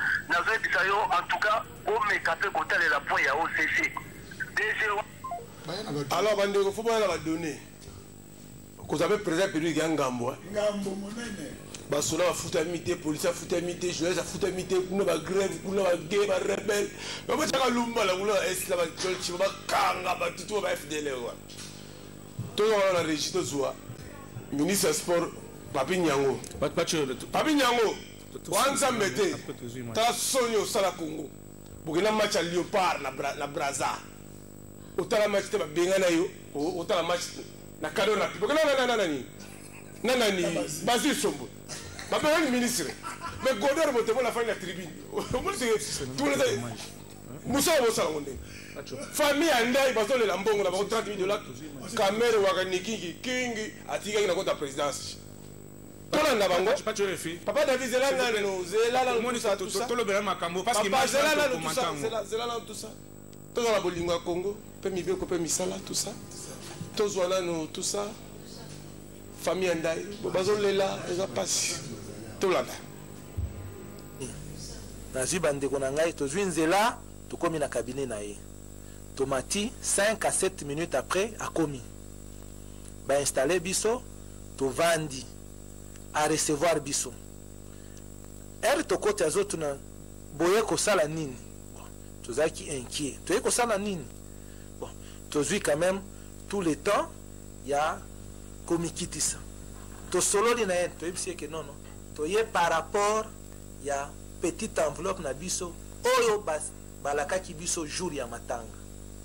en tout cas au mécapé côté de la point ya O C C. Alors bandeko faut pas la donner. Vous avez président Péru Ngambo. Ngambo monene. Basola futa mité, police futa mité, journaliste futa mité, kuna ba grève, kuna ba guerre, ba rebelle. Mais moi chaka lumba la ngula est la ba tolchi ba kanga ba tutu ba F D L wa. Tout on a registre zoa. Ministre sport Papi Nyango. Papi Nyango. Wanza mete. Ta sonyo sala Congo. Bukina match à Léopard na na Braza. Otala match te ba benga na yo. Otala match na kado na. Bukina na na na ni. Na na ni. Basi sombo. Ba benga ministre. Mais Godor bote mo la fin la tribune. Mo c'est tout le Musa mo sala ngonde. Famille andai bazo le lambongo na ba trente mille dollars. Kamera wakaniki kingi atika ina konta présidence. Papa David Zelala no Zelala no ça tout ça. Tout le bien makambo parce que Papa Zelala no tout ça, Zelala no tout ça. Tout la bolingo Congo, pe mi beko pe mi sala tout ça. Tout voilà no tout ça. Famille andai, bazo lela eza passe. Tout là. Nazi bande ko na ngai to zwinzela to komi na cabinet na ye. Tomati cinq à sept minutes après a komi. bainstalle biso tovandi à recevoir biso ere tokoti azotuna boye kosala nini bon, tozalaki inquiet toye kosala nini bon, tozwi quand même tout le temps ya komikitisa tosololi na ye toyebisi ye ke nono toye par rapport ya petite enveloppe na biso oyo balakaki biso jour ya matanga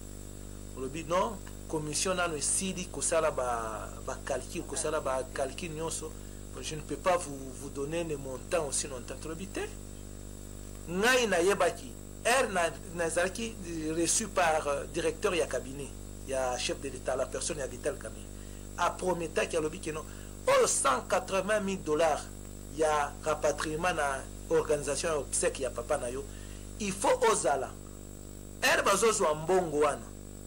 olobi non commission nano esili kosala bacalcule kosala bacalcule nyonso je ne peux pas vous, vous donner le montant aussi longtemps tolobi te ngai nayebaki er nazalaki reçu par uh, directeur ya cabinet ya chef de l'état la personne ya Vital Kamerhe aprometaki alobi ke non oyo cent quatre-vingt mille dollars ya rapatriement na organisation ya obsèque ya papa na yo il faut ozala er bazozwa mbongo wana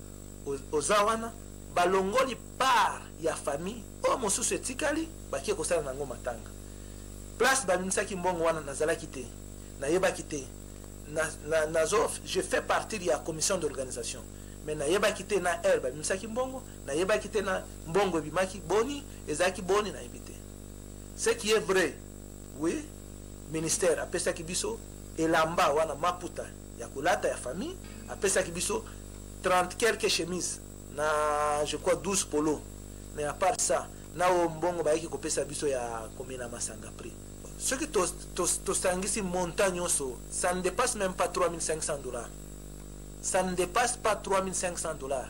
oza wana balongoli par ya famille oyo mosusu etikali bakie kosala nango matanga place babimisaki mbongo wana nazalaki te nayebaki te na, na, nazo je fais partie ya commission d'organisation mais nayebaki te na er babimisaki mbongo nayebaki te na mbongo ebimaki boni ezalaki boni nayebi te ce qui est vrai oui ministère apesaki biso elamba wana maputa ya kolata ya famille apesaki biso trente quelques chemises na je crois douze polo mais à part ça na mbongo bayaki kopesa biso ya komena masanga prix ce qui tosangisi montant nyonso ça ne dépasse même pas trois mille cinq cents dollars ça ne dépasse pas trois mille cinq cents dollars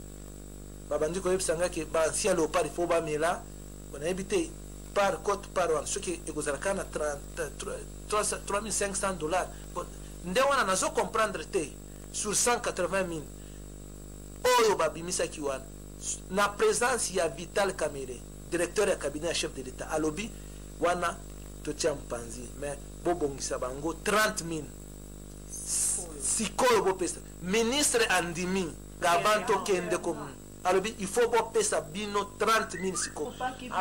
babandi koyebisanga ke baancien léopard il faut bamela bonayebi te par côte par wana soki ekozalaka na trois mille cinq cents dollars nde wana nazo comprendre te sur cent quatre-vingt mille oyo babimisaki wana na présence ya Vital Kamerhe directeur ya cabinet ya chef de l'état alobi wana totia mpanzi mais bobongisa bango trente mille sikoyo bopesa ministre andimi avant tokende comme alobi il faut bopesa bino trente mille sikoyo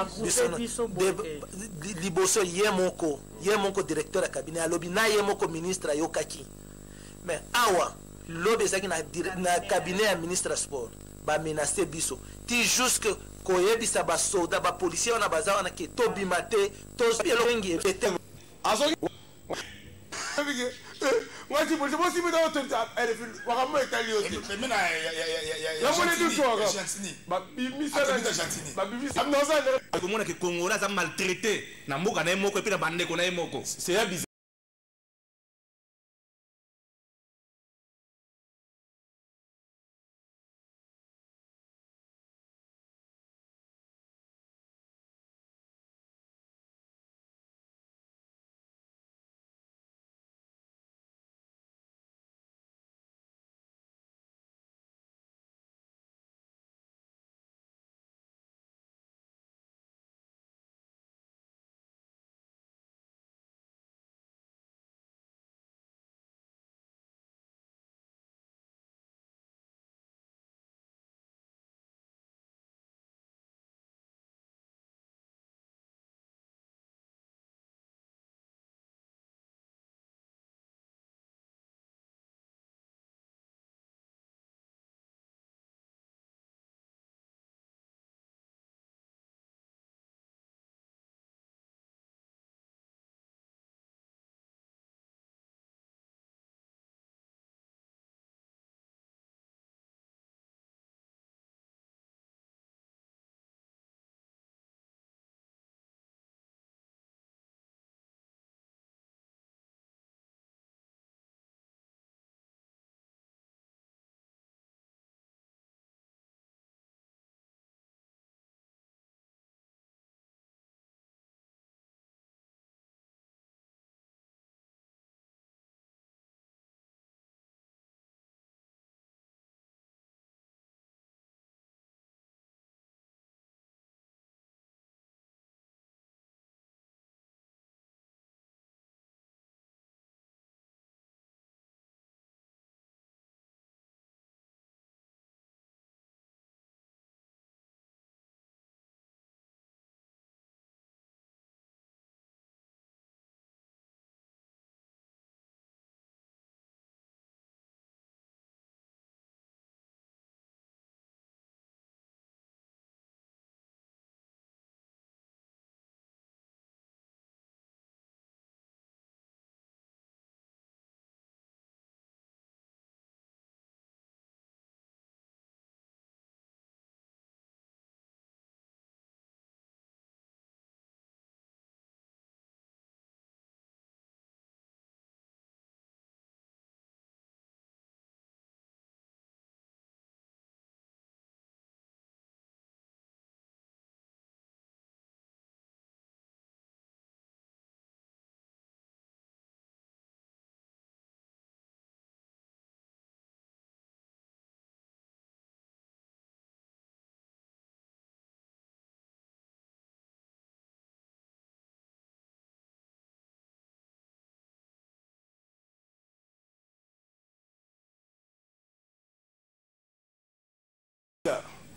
liboso ye moko ye moko directeur ya cabinet alobi na ye moko ministre ayokaki mais awa lobi ezalaki na, na cabinet ya ministre sport bamenace biso ti jusque koyebisa basoda bapolisier wana baza wana ke tobima te toelongi ete ngati polisi bosi mita otonta elefin wakamo etali yote mena ya ya ya ya ya mone du to waka Jantini ba bimisa na Jantini ba bimisa amnoza komona ke Kongola za maltraité na mboka na moko epi na bandeko na moko c'est ya bizarre.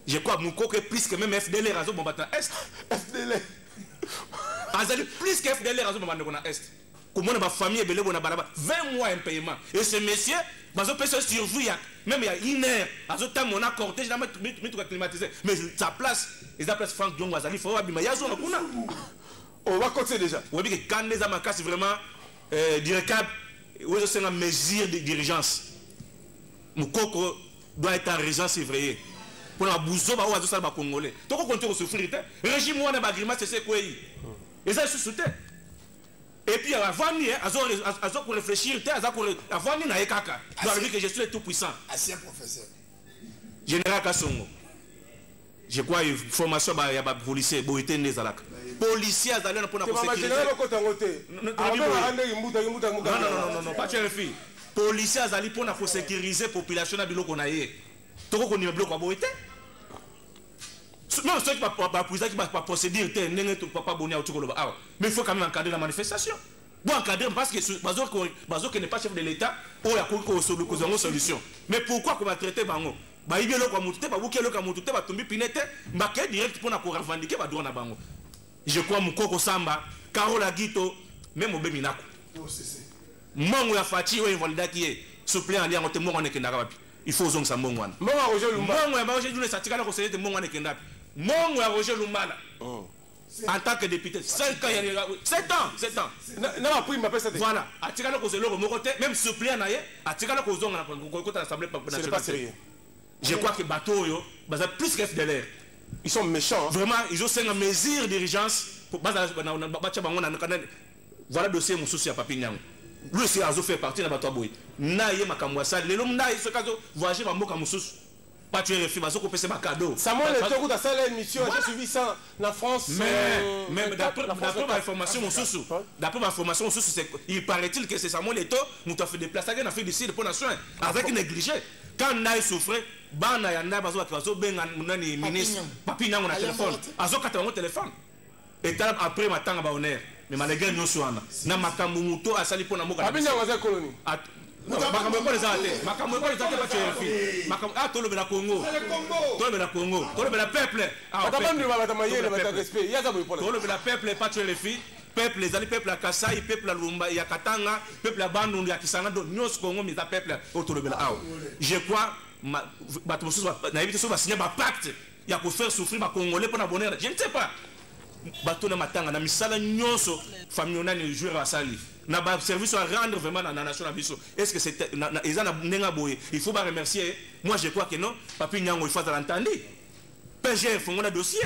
Je crois que plus que même F D L R, Azo Bombata Est. F D L R. Azali plus que F D L R, Azo Bombata Est. Comment ma famille est belle, vingt mois un paiement. Et ce monsieur, Azo peut se survivre, même il y a une heure, Azo tam mon cortège, mais tout climatisé. Mais sa place, et sa place Franck Diongo Azali, il faut abîmer Yazo na kuna. On va continuer déjà. On va dire que quand les Amakas, c'est vraiment direcable, c'est une mesure de dirigeance. Moukoko doit être en régence février. Pour la bouzo, bah, on va congolais. Donc, on continue à souffrir. Le régime, on a pas grimace, c'est quoi? Et ça, c'est soutenu. Et puis, avant, pour réfléchir, avant, on a Ekaka. Je dois dire que je suis le tout puissant. Ancien professeur. Général Kassongo. Je crois que la formation, il y a des policiers, il y a des policiers, il y a des policiers. Non, non, non, non, pas de fille. Policiers, il y a pour sécuriser la population de l'eau qu'on a eu. Tu vois qu'on est bloqué à Boïté? Non, c'est que la qui va procéder, mais il faut quand même encadrer la manifestation. Bon, encadrer parce que Bazouk n'est pas chef de l'État, il y a une solution. Mais pourquoi on va traiter Bango? Bah, il y a le Kamoutouté, bah, il y a le Kamoutouté, bah, tomber pinette, bah, quel direct pour nous revendiquer, bah, douane à Bango. Je crois mon Koko Samba, Carola Guito, même au Béminako. Mon ou la Fati, ou invalida qui est suppléant en lien avec mon en Ekendarapi. Il faut zong sa mongwan. Mon à Roger Lumala. Mon à Roger Lumala, ça tire la conseillère de mon en Ekendapi. Mon à Roger Lumala. En tant que député, cinq ans, sept ans, sept ans. Non, après il m'appelle ça. Voilà, à tirer la conseillère de mon côté, même suppléant naïe, à tirer la conseillère de l'Assemblée nationale. C'est pas sérieux. Je crois que bateau, c'est plus que F D L R. Ils sont méchants. Vraiment, ils ont cinq mesures d'urgence pour voilà le dossier mon souci à Papignan. Lui c'est Azo fait partie de la bataille. Naïe makamwasa, les hommes naïe ce cas voyager ma moka moussous. Pas tuer les filles, parce qu'on peut se cadeau. Samuel Eto'o dans sa émission, j'ai suivi ça en France. Mais mais d'après ma information mon souci, d'après ma information mon souci, c'est il paraît-il que c'est Samuel Eto'o nous a fait déplacer en Afrique du Sud pour nation avec négligé. Quand naïe souffrait, bana ya na bazo akazo benga nani ministre Papignan on a téléphone. Azo katanga téléphone. Et après matanga ba honneur. Mais malgré nous soana na makambo muto asali pona moka Papignan waza colonie. Non, makambo ko ezate makambo ko ezate ba chefi makambo ah tolo bela Congo tolo bela Congo tolo bela peuple ah peuple ba tamayele ba respect yaza boy pole tolo bela peuple pas tuer les filles peuple les ali peuple à Kasai peuple à Lumba ya Katanga peuple à Bandundu ya Kisanga do nyos Congo mais ça peuple au tolo bela ah je crois ba to so na éviter so ba signer ba pacte ya ko faire souffrir ba Congolais pour na bonheur je ne sais pas bateau na matanga na misala nyonso famille on a ne jouer à sali na ba service à rendre vraiment dans la nation biso est-ce que c'est ils en nenga boye il faut pas remercier moi je crois que non papi nyango il faut l'entendre P G F on a dossier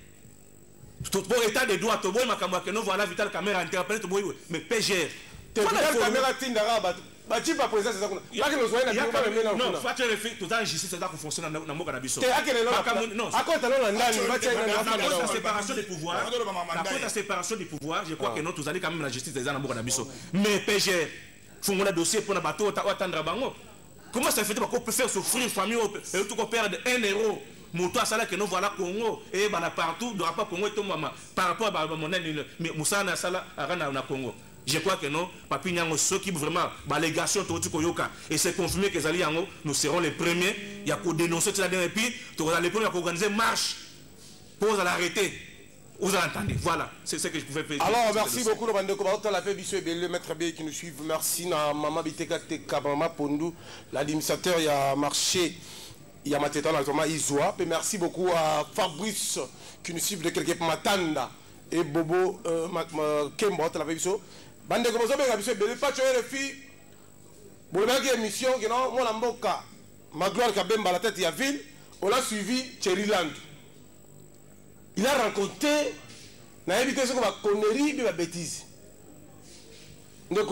tout pour état de droit to boy makambo que non voilà vital caméra interpellé to boy mais P G F vital caméra tindara ba ba ti pa président ça kuna ya que nous na pas même na non faut le fait tout en justice ça doit fonctionner na mboka na biso te akele non akota non ndani ba ti na séparation des pouvoirs la séparation des pouvoirs je crois que non tous allez quand même la justice des na mboka na biso mais P G fongo na dossier pour na bateau attendre bango comment ça fait qu'on peut faire souffrir famille et tout qu'on perd un euro moto asala que nous voilà Congo et bana partout de rapport Congo et tout maman par rapport à mon mais Moussa na sala arana na Congo. Je crois que non, Papi Nyango s'occupe vraiment de l'allégation de Koyoka. Et c'est confirmé que Zali Yango, nous serons les premiers. Il y a qu'à dénoncer cela et puis, les premiers à organiser une marche pour l'arrêter. Vous entendez, voilà, c'est ce que je pouvais faire. Alors, merci beaucoup, le Bandeko. La fait Bissou et le maître B qui nous suivent. Merci, na Mama Biteka Teka, Mama Pondou, l'administrateur, il y a marché, il y a Mateta, Thomas Izoa. Et merci beaucoup à Fabrice qui nous suit de quelques Matanda et Bobo Kembo, la fait Bissou. Bande comme ça, mais je ne pas tuer les filles. Pour le émission, moi, la mboka, ma gloire Kabemba, la tête, il y a ville, on l'a suivi, Cherryland. Il a rencontré, il a évité ce qu'on va connerie et la bêtise. Donc,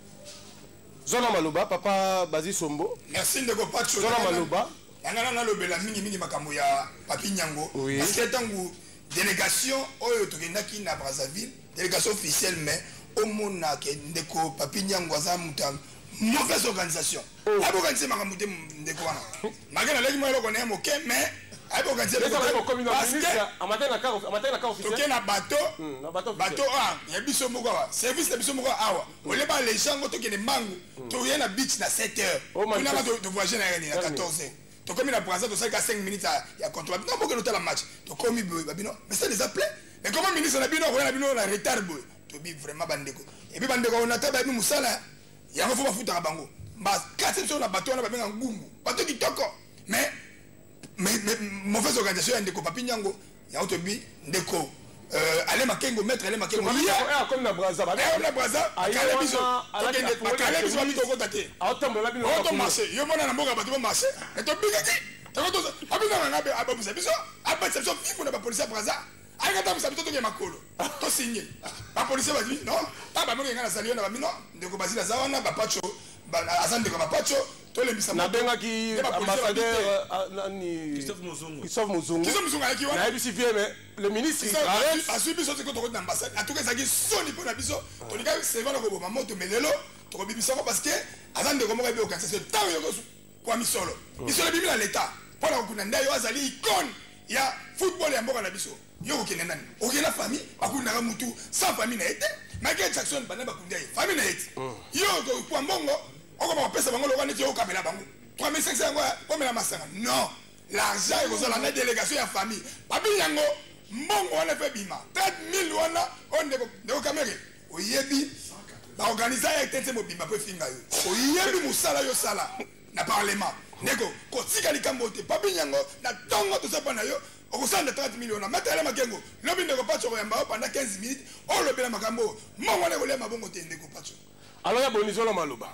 Zona Maloba, papa Bazi Sombo. Merci de ne pas tuer. Zona Maloba. Il y a un lobela mingi mingi makamuya Papi Nyango. Parce que tant que délégation, Oyo Tokenaki na Brazzaville, délégation officielle, mais au monde que ndeko Papi Nyango za mutam mauvaise organisation. Abo organiser makamute ndeko wana. Magana leki mo eloko na mo ke mais abo organiser le parce que amatin na car amatin na car officiel. Toke na bateau, na bateau bateau ah, ya biso moko wa. Service na biso moko awa. Ole ba les gens to ke ne mangu. To yena beach na sept heures. On a de voyager na na quatorze heures. tokomi na braza tosalika cinq minutes ya contre babino boke notala match tokomi boye babino mais ça les appelait mais comment ministre na bino koya na bino na retard boye tobi vraiment bandeko et puis bandeko on ata babi musala yango fo bafutaka bango ba kasi so na bato wana babenga ngumbu bato kitoko mais mais mauvaise organisation ya ndeko papi nyango ya tobi ndeko euh allez makengo mettre allez makengo ya comme na braza ba na braza akale biso tokende akale biso babi toko tate autombola bino auto marché yo mona na mboka bato marché et to bigaki to to abina na ngabe ababusa biso abatsa biso fiku na ba police braza ayaka ta biso to makolo to signé ba police ba dit non ta ba mona ngana salio na ba mino ndeko bazila zawana ba pacho azande ko ba pacho na benga ki ambassadeur nani Christophe Muzungu Christophe Muzungu Christophe Muzungu avec qui on a eu bien mais le ministre a suivi ce que tu as ambassade en tout cas ça qui sonne pour la biso to lika c'est vraiment ko ba moto melelo to ko bibisa parce que azande ko mo be organisation tant yo ko misolo misolo bibi na l'état pour la kuna ndayo azali icône ya football ya mboka na biso yo ko kenena o kena famille akuna mutu sans famille na été Michael Jackson bana bakunda famille na été yo ko kwa mbongo on va passer bango lokani tio kamela bango trois mille cinq cents comme la masanga non l'argent est aux la délégation ya famille papi yango mbongo on a fait bima trente mille wana on de de kamera oyebi ba organiser ya tete mo bima pe finga yo oyebi musala yo sala na parlement ndeko ko tika likambo te papi yango na tongo to sapa na yo okosanda trente mille wana matala makengo lobi ndeko pacho ko yamba pendant quinze minutes on lobela makambo mbongo ne kolema bongo te ndeko pacho alors ya bonizolo maloba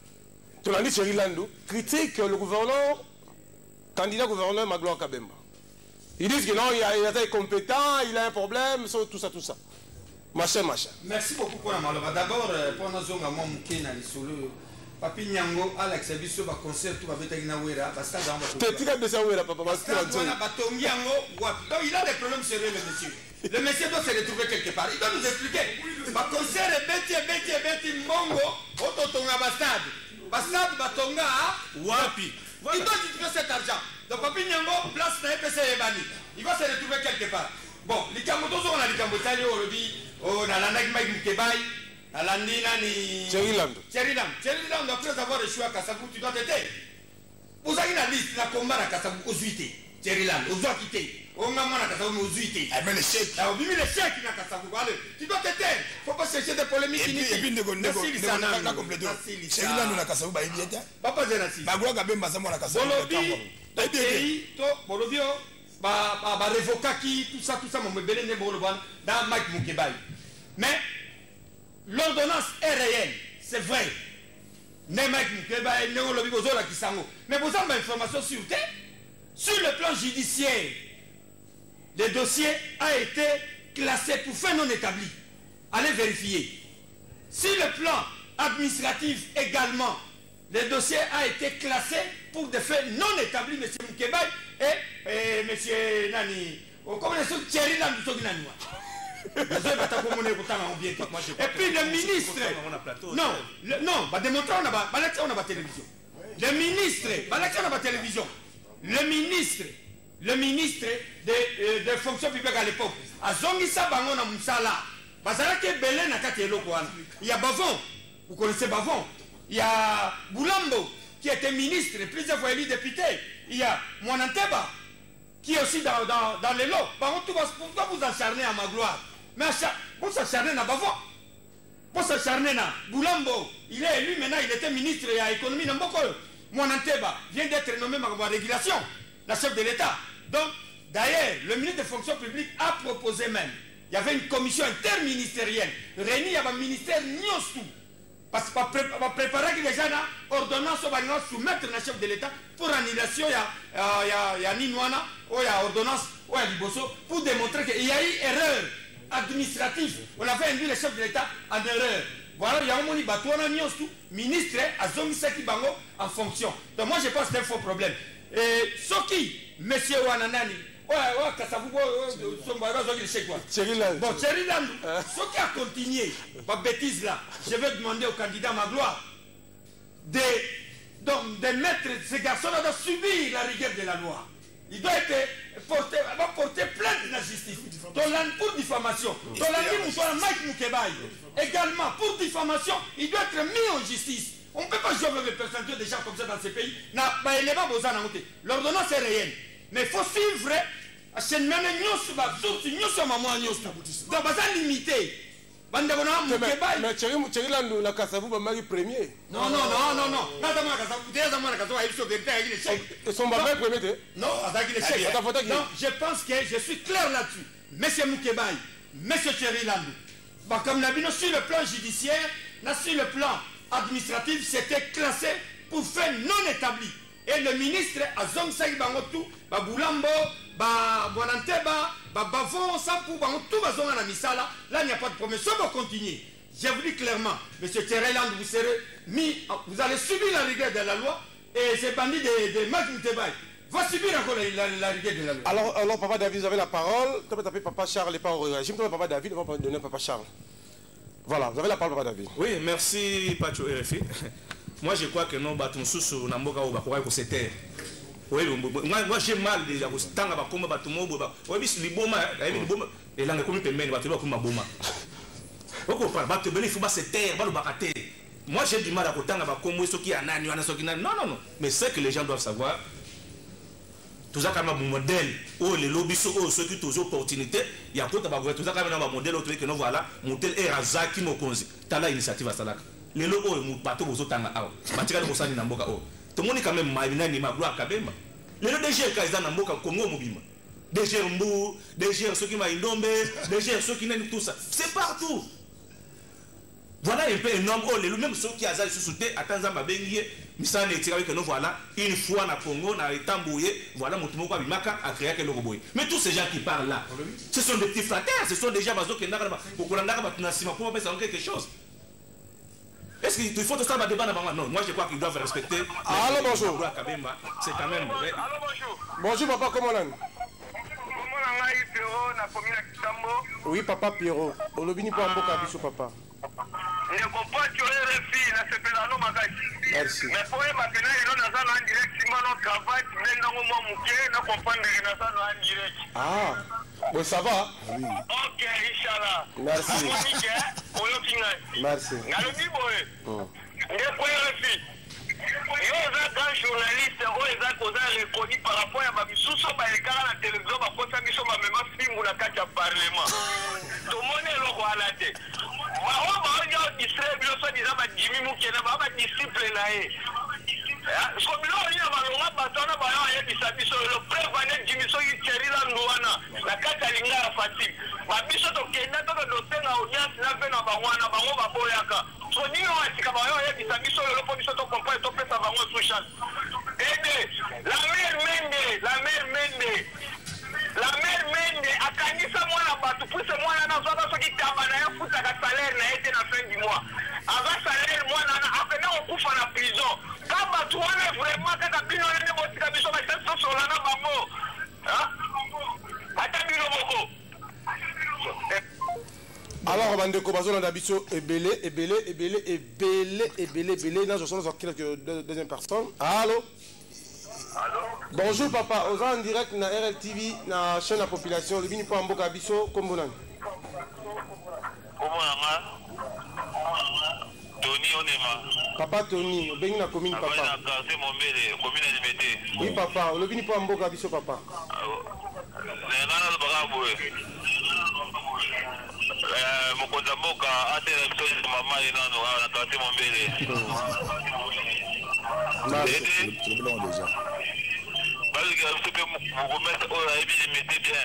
tu l'as dit Thierry Landou critique le gouverneur candidat gouverneur Magloire Kabemba. Ils disent que non, il a, il a été compétent, il a un problème, tout ça, tout ça. Machin, machin. Merci beaucoup pour la malheur. D'abord, pour nous on a mon mukena les solo. Papi Nyango, Alex Abisso va concert tout va être na wera parce que dans votre. Tu t'es dit ça wera papa parce que on a bateau Nyango, donc il a des problèmes sérieux le monsieur. Le monsieur doit se retrouver quelque part. Il doit nous expliquer. Va concert beti beti beti mbongo, ototonga bastade. Bastade batonga wapi. Il doit utiliser cet argent. Donc Papi Nyango place na E P C Ebani. Il va se retrouver quelque part. Bon, les Kamotos on a les Kamotali au lobby, on a la Nagmai Mukebai, à l'Andina ni Cheriland. Cheriland. Cheriland après avoir échoué à Kassabou, tu dois t'aider. Vous avez une liste la combat à Kassabou aux huit. Cheriland, aux doigts quitter. On a moins à Kassabou aux huit. Ah mais les chèques. Ah oui, les chèques na Kassabou. Allez, tu dois t'aider. Faut pas chercher des polémiques inutiles. Et puis ne connais pas na compléter. Cheriland na Kassabou ba ibieta. Papa Zenasi. Magloire Kabemba ça moi na Kassabou. Bolobi, pays, to Bolobio. Ba ba révocaki tout ça tout ça mon bébé ne bon dans Mike Mukebai. Mais l'ordonnance est réelle, c'est vrai. Ne Mike Mukebai ne on le bigozo la kisango. Mais vous avez information sur te sur le plan judiciaire. Le dossier a été classé pour fait non établi. Allez vérifier. Sur le plan administratif également, le dossier a été classé pour des faits non établis, M. Mukebai et, et M. Nani. Comment est-ce que Thierry Landou Nani? Et puis le ministre. Non, le, non, bah démontrer on a bah on a la télévision. Le ministre, bah on a la télévision. Le ministre, le ministre des euh, de fonctions publiques à l'époque. A Zongisa Bango na Moussala. Bazala ke belé na kati eloko wana. Il y a Bavon. Vous connaissez Bavon? Il y a Boulambo, qui était ministre, plusieurs fois élu député. Il y a Mwananteba, qui est aussi dans, dans, dans les lots. Par contre, pourquoi vous acharnez à Magloire? Mais vous s'acharnez à Bavon. Vous s'acharnez à Boulambo. Il est élu maintenant, il était ministre de l'économie. Mwananteba vient d'être nommé à régulation, la chef de l'État. Donc, d'ailleurs, le ministre des Fonctions publiques a proposé même, il y avait une commission interministérielle, réunie, il y avait un ministère Nyosou. Parce qu'on va préparer déjà une ordonnance qui va soumettre le chef de l'État pour annulation, il y a Ninouana, il y a ordonnance, il y a Liboso, pour démontrer qu'il y a eu erreur administrative. On avait induit le chef de l'État en erreur. Voilà, il y a un moni batouana nyostou, ministre, à Zongisaki Bango en fonction. Donc moi je pense que c'est un faux problème. Et Soki, monsieur Wananani, ouais, ouais, Kassabou, bon, Thierry Landou, ce qui a continué, ma bêtise là, je vais demander au candidat Magloire de, donc, de mettre ces garçons-là de subir la rigueur de la loi. Il doit être porté, va porter plainte de la justice. Pour diffamation. Mike Mukebai, également pour diffamation, il doit être mis en justice. On ne peut pas jouer avec les personnalités des gens comme ça dans ces pays. L'ordonnance est réelle. Mais il faut suivre. C'est même donc ça limité. Mais Thierry Landou na Kassavou ba mari premier. Non non non non non. Ils sont pas premier. Non, non, je pense que je suis clair là-dessus. Monsieur Moukebaï, Monsieur Thierry Landou. Bah, comme Nabino sur le plan judiciaire, là, sur le plan administratif, c'était classé pour fait non établi. Et le ministre a Zongsaï Bangotou, bah Boulambo, bah Bonanteba, bah Bavon, Sampou, Bangotou, bah Zonga Misala. Là, il n'y a pas de problème. Ça va continuer. Je vous dis clairement, Monsieur Thierry Landou, vous serez mis, vous allez subir la rigueur de la loi et ces bandits de, de Mac Moukebaï va subir encore la, la, la rigueur de la loi. Alors, alors, Papa David, vous avez la parole. Tu peux taper Papa Charles et pas au régime. Papa David, on va donner Papa Charles. Voilà, vous avez la parole, Papa David. Oui, merci, Pacho R F I. Moi, je crois que non, Baton Soussou, Namboka, ou Bakouaï, pour cette terre. Oui, moi, moi j'ai mal déjà. Tant que Bakoma, Batomo, oui, c'est les Boma, et là, on peut mettre Batomo comme Boma. Vous comprenez, Batomo, il faut pas se taire, pas le Bakaté. Moi, j'ai du mal à Kotanga, Bakomo, ceux qui en a, ceux qui n'ont. Non, non, non. Mais c'est que les gens doivent savoir. Tout ça, quand même, un modèle, où les lobbies sont ceux qui ont des opportunités, il y a tout ça, quand même, un modèle, où nous voilà, modèle est Razaki Mokonzi. Tu as l'initiative à Salak. Les lobbies, ils ont bateau aux autres tanga. Matika de Moussani Namboka. Tout le monde est quand même maïna ni magloire Kabema. Les lobbies, ils ont Namboka Kongo Mobima. Des gens mbou, des gens ceux qui m'ont indombé, des gens ceux qui n'aiment tout ça. C'est partout. Voilà un peu énorme. Oh, les mêmes ceux qui ont sauté à Tanzamba Bengier, Missane et Tirawi que nous voilà, une fois na Congo, na Etambouye, voilà mon Tumoko Bimaka a créé que le robot. Mais tous ces gens qui parlent là, ce sont des petits flatteurs, ce sont des gens qui n'ont pas pour qu'on ait pour faire quelque chose. Est-ce qu'il faut tout ça va débat avant? Non, moi je crois qu'ils doivent respecter. Allô, bonjour. C'est quand même. Allô, bonjour. Bonjour, papa, comment on a? Oui, papa Pierrot. Olobini pour Amboka Biso, papa. Je comprends que tu es refait, là c'est pas l'homme à merci. Mais pour eux maintenant, ils ont un direct, si mon travail, tu viens dans mon mouquet, nous comprenons qu'ils ont un direct. Ah, bon ça va? Oui. Ok, Inch'Allah. Merci. Merci. Merci. Yo eza grand journaliste oyo eza koza reconnu par rapport ya bamisusu baekaka na télévision bakosa biso bamema fingu na kati ya parlement tomoni eloko wana te bao baonya odistrait bilo so diza badimi mokena baa badisciple na ye so biloko nini na balonga bato wana bayo ayebisa biso lelo preuve ane dimi soki Thierry Landou wana na kati ya linga ya fatigue babiso tokenda toke dosenga audience na mpe na bango wana bango baboyaka so nini oatika bayo ayebisa biso lelo mpo biso tokomprene topesa bango sous chance ede la mère Mende la mère Mende la mère Mende akangisa mwana bato puse mwana nazwaka soki tamba na ye futaka salaire na ye te na fin du mois ava salaire mwana na akende kokufa na prison ka bato wana vraiment kaka bino nene botika biso basesosola na bango ata bino moko. Alors, Bandeko Bazolanda Biso, Ebele, Ebele, Ebele, Ebele, Ebele, Ebele, là je suis dans quelques deuxième personne. Allô? Allô? Bonjour papa, aux en direct na R L T V, na chaîne la population, le bini pour Amboka Biso, Kombonan. Comment Tony Onema. Papa Tony, Bengi na commune papa. Na quartier Mombele, commune Limité. Oui papa, le bini pour Amboka Biso papa. Nengana Bravo. Euh, mokonza mboka atela biso mama inano na quartier Mombele. déjà. Parce que vous pouvez vous remettre au rabi limité bien.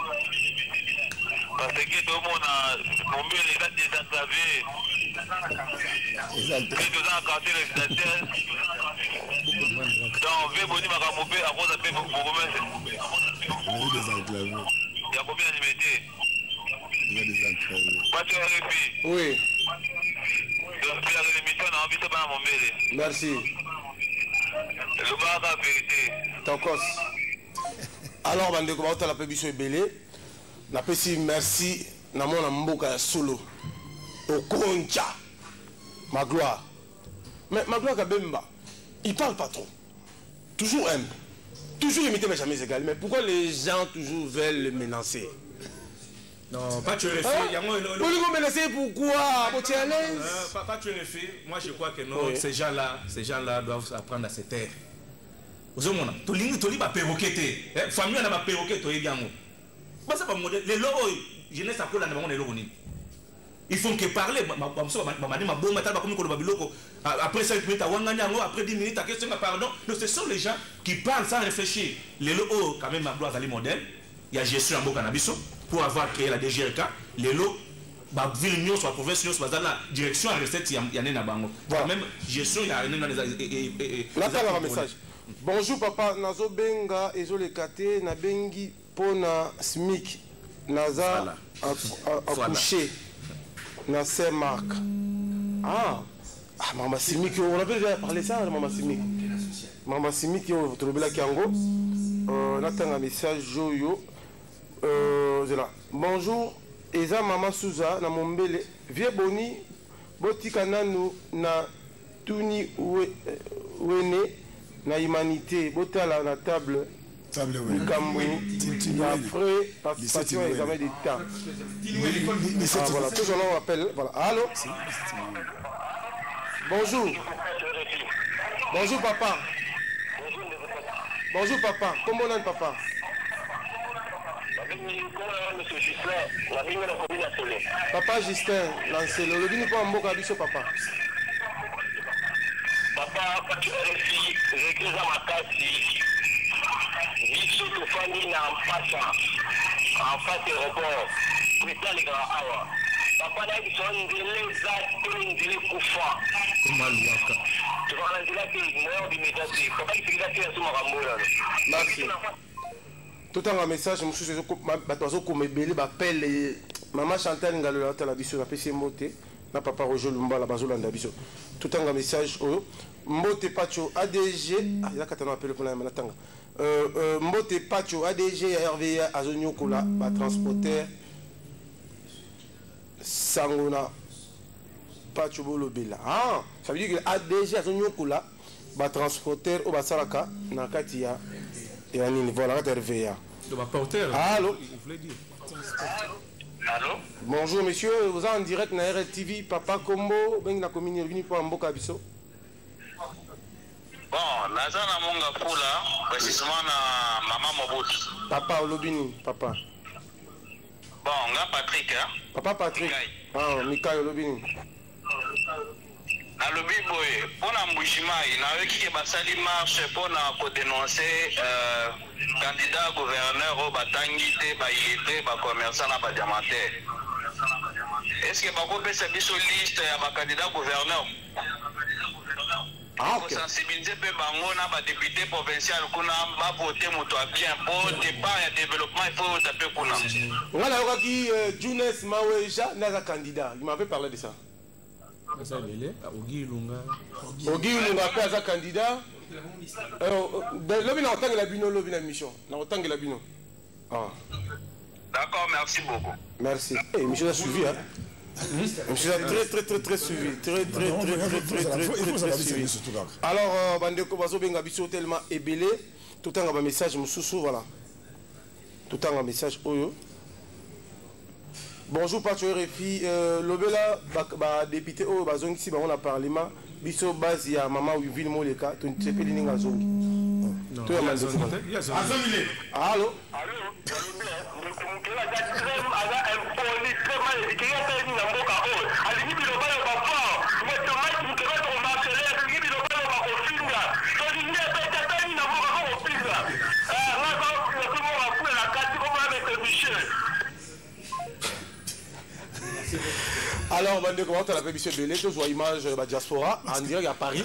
Parce que tout le monde a Mombele est désenclavé. Exactement. Que dans le quartier résidentiel. Donc, V Boni Makamopé à cause de vous remettre. Désenclavé. Il y a combien de limité? Il y a des enclavés. Pas de R F I. Oui. Donc, la rémission n'a envie de pas Mombele. Merci. Le bar à vérité. Tokos. Alors, Bandeko Baota la Pébiso Ebele. Na pesi merci. Na mona mboka solo. Okoncha. Ma gloire. Mais ma gloire Kabemba. Il parle pas trop. Toujours humble. Toujours limité mais jamais égal. Mais pourquoi les gens toujours veulent le menacer? Non, pas tu es refait. Vous me laissez pourquoi? Vous êtes à l'aise? Pas tu es refait. Moi, je crois que non, ces gens-là, ces gens-là doivent apprendre à se taire. Vous savez, tu lis, tu lis, ma perroquet. Famille, on a ma perroquet, tu es bien. C'est pas modèle. Les logos, jeunesse, après, on a les logos. Ils font que parler. Après cinq minutes, après dix minutes, pardon. Donc, ce sont les gens qui parlent sans réfléchir. Les logos, quand même, doivent aller modèle. Il y a gestion en beau cannabis pour avoir créé la D G R K. Les lots, la ville, la province, la direction à recette, il y a un bango. Même gestion, il y a un message. Bonjour papa, nazo benga ezo le kate na bengi pona smik naza accouché na Saint-Marc. Ah, ah maman Simik, on avait déjà parlé ça, maman Simik. Maman Simik, on trouve là Kiango. On attend un message joyo. Euh, là. Bonjour, Eza maman Souza na Mombele. Vieux boni, botika nanu na tuni wene. Na humanité, botala na table, table oui. Après participation à l'examen d'État. Ah voilà, tout le monde appelle. Voilà. Allô? Bonjour. Bonjour papa. Bonjour papa. Comment on est papa? Papa Justin, lancez le lobby pas en boca biso papa. Papa, quand tu es ici, je à ma casse, biso to fani na mpasa, en face de report, putain les grands awa. Papa là ils sont ndele za ndele kufa. Comment luaka? Tu vas dire que mort immédiatement. Papa il fait que sur ma rambola. Merci. Tout un message, monsieur je bato ko mebele ba pelle maman Chantal ngalo la tala biso na pesi moté. Na papa Roger Lumba la bazolanda biso. Tout un message oh Mbote Pacho A D G ah il a katana appelé pour la manatanga. Euh euh Mbote Pacho A D G R V A Azonyo Kola ba transporteur Sangona Pacho Bolobela. Ah, ça veut dire que A D G Azonyo Kola ba transporteur au Basalaka na kati ya ya nini voilà R V A. De ba porteur. Allô, vous voulez dire. Allô? Bonjour monsieur, vous êtes en direct na R L T V, Papa Combo, ben na commune venu pour Mboka biso. Bon, naza na monga pula, précisément na maman Mobutu. Papa Olobini, papa. Bon, nga Patrick hein. Papa Patrick. Ah, Mikaï Olobini. Na lobi boye, pona Mbushimai, na weki ke basali marche pona ko dénoncer euh candidat gouverneur au batangi te ba yete ba commerçant na ba diamantaire. Est-ce que bako pesa biso liste ya ba candidat gouverneur? Ah, ok. Sensibiliser pe bango na ba député provincial kuna ba voter moto a bien pour départ et développement il faut taper kuna. On a qui Younes Maweja n'a candidat. Il m'avait parlé de ça. Ça belé Ogi Lunga. Ogi Lunga peut être candidat. Euh lobi na otanga la bino lobi na mission. Na otanga la bino. Ah. D'accord, merci beaucoup. Merci. Eh monsieur a suivi hein. Monsieur a très très très très suivi, très très très très très très très suivi. Alors bandeko bazo benga biso tellement ebelé, tout un ba message mususu voilà. Tout un message oyo. Bonjour Pacho R F I, euh, Lobela ba député oyo bazongi si ba on a parlement biso base ya mama Wiville Moleka, tu ne sais pas ninga zongi. Non. Tu as mal dit. Allô? Allô? Alors, comment tu l'appelles monsieur Belé, tu vois image de la diaspora en direct à Paris.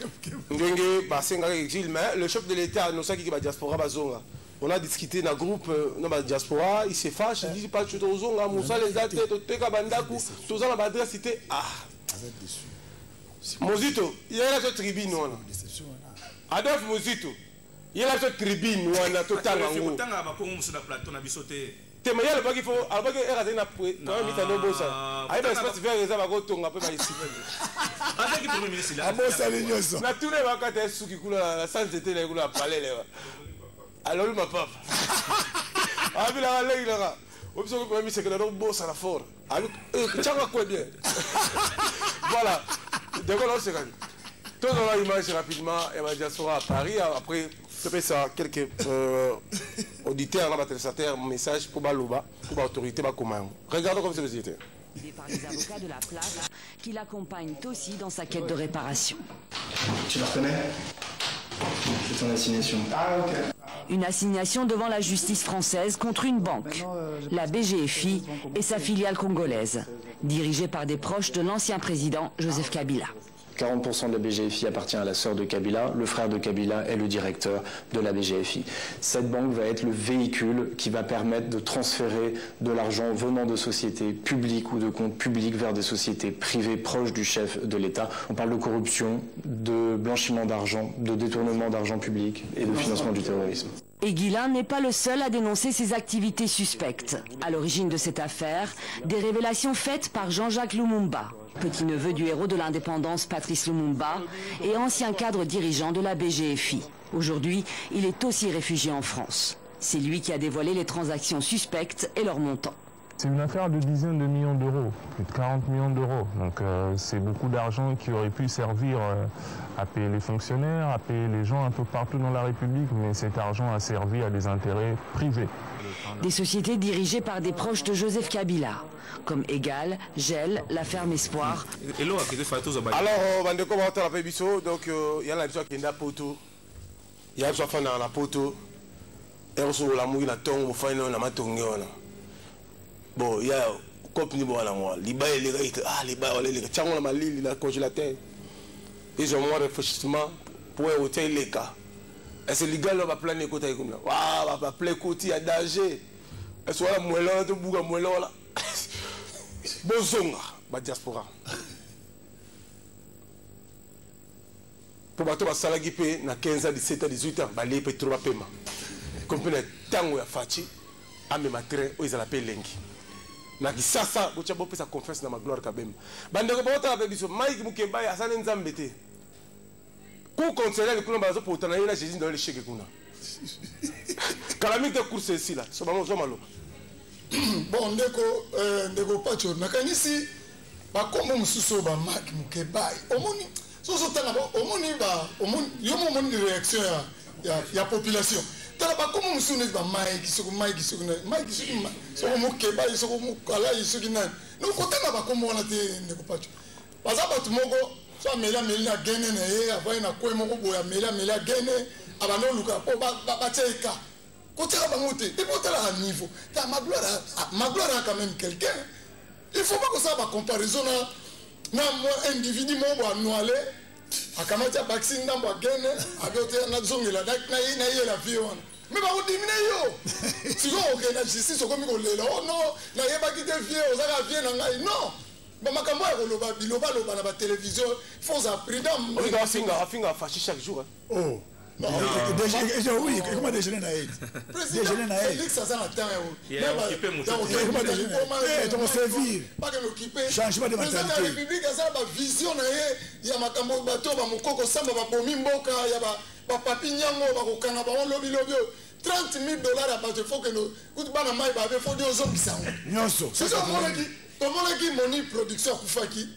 Le chef de l'État, nous savons qu'il y a la diaspora. On a discuté dans le groupe de la diaspora, il se fâche, il dit pas que tu es zonga, Moussa les athées, tu es Kabandaku, tu es dans la cité. Ah, Mozito, il y a la tribune. Adolphe Mozito, il y a la tribune, on a total en haut. Mais il y a le bac il faut alors que era na pou toi mi tano bossa ai ba espace vert eza ba ko tonga pe ba ici asa ki premier ministre là abosa le nyoso na tune ba ka te suki kula la santé te le kula palele alors ma papa ah bila la le la c'est que le boss à la force. Quoi bien. Voilà. D'accord, c'est quand même. Tout dans l'image rapidement, et ma diaspora à Paris. Après, je fais ça quelques euh, auditeurs, téléspectateurs, message pour Baloba, pour l'autorité, comment. Regardons comme c'est visité. Par les avocats de la place qui l'accompagnent aussi dans sa quête de réparation. Tu la reconnais? C'est ton assignation. Ah, ok. Une assignation devant la justice française contre une banque, la B G F I et sa filiale congolaise, dirigée par des proches de l'ancien président Joseph Kabila. quarante pour cent de la B G F I appartient à la sœur de Kabila. Le frère de Kabila est le directeur de la B G F I. Cette banque va être le véhicule qui va permettre de transférer de l'argent venant de sociétés publiques ou de comptes publics vers des sociétés privées proches du chef de l'État. On parle de corruption, de blanchiment d'argent, de détournement d'argent public et de financement du terrorisme. Et Guilain n'est pas le seul à dénoncer ses activités suspectes. À l'origine de cette affaire, des révélations faites par Jean-Jacques Lumumba, petit-neveu du héros de l'indépendance Patrice Lumumba et ancien cadre dirigeant de la B G F I. Aujourd'hui, il est aussi réfugié en France. C'est lui qui a dévoilé les transactions suspectes et leur montant. C'est une affaire de dizaines de millions d'euros, plus de quarante millions d'euros. Donc euh, c'est beaucoup d'argent qui aurait pu servir euh, à payer les fonctionnaires, à payer les gens un peu partout dans la République, mais cet argent a servi à des intérêts privés. Des sociétés dirigées par des proches de Joseph Kabila, comme Egal, Gel, La Ferme Espoir. Alors, Bandeko va entrer la Pébiso, donc il y a la personne qui est à Poto, il y a la personne qui est à Poto, et on se la mouille, la tongue, on fait une matongue. Bon, il y a un copine qui est moi. Les bails, les gars, ah, les bails, les gars, tiens, on a ma lille, il a congélateur. Ils ont un réfléchissement pour un hôtel, les cas. Et c'est les gars, là, va plein de côtés comme là. Waouh, va plein de côtés, il y a danger. Et soit la moelle, là, de bouga moelle, là. Bon zone, la diaspora. Pour battre la salle qui paye, na quinze ans, dix-sept ans, dix-huit ans, balé peut trop à paiement. Comme le temps où il y a Fati, à mes matins, où ils ont appelé Lengi. Na kisasa bocha bope sa confiance na magloire kabem bande ko bota avec biso Mike Mukeba ya sana nzambete ko conseiller le kuna bazo potana ila Jésus dans le chèque kuna calamité course ici là so bango zo malo bon ndeko euh ndeko pacho nakanisi ba kombo mususu ba Mike Mukeba omoni so so tanga omoni ba omoni yo mo moni réaction ya ya, ya population tala ba komo musune ba Mike soko Mike soko na Mike soko soko Mukeba soko mukala soko na no kotanga ba komo wana te ndeko pacho baza batu moko so mela mela gene na ye ava na ko moko boya mela mela gene abano luka po ba ba cheka kotaka ba ngote et pour tala à niveau ta ma gloire ma gloire a quand même quelqu'un il faut pas que ça ba comparaison na na individu mo bo anoale akamata vaccine ndambo gene adote na zongela na na ye la vie on mais ba odimine yo siko ok na justice ko mi ko lela oh non na ye ba kite vie ozaka vie na ngai non ba makambo ya koloba biloba loba na ba télévision faut ça prudent on doit finga finga fachi chaque jour oh non déjà oui comment déjeuner na aide déjeuner na aide Félix ça ça na temps il a occupé mon temps comment déjeuner eh ton servir pas que l'occuper changement de mentalité la République ça ba vision na ye ya makambo bato ba mukoko samba ba bomi mboka ya ba ba papi nyango ba kokanga ba lobi lobi trente mille dollars à bato faut que nous kutu bana mai ba be faut dio zo bisango nyonso c'est ça mon qui ton mon qui moni production kufaki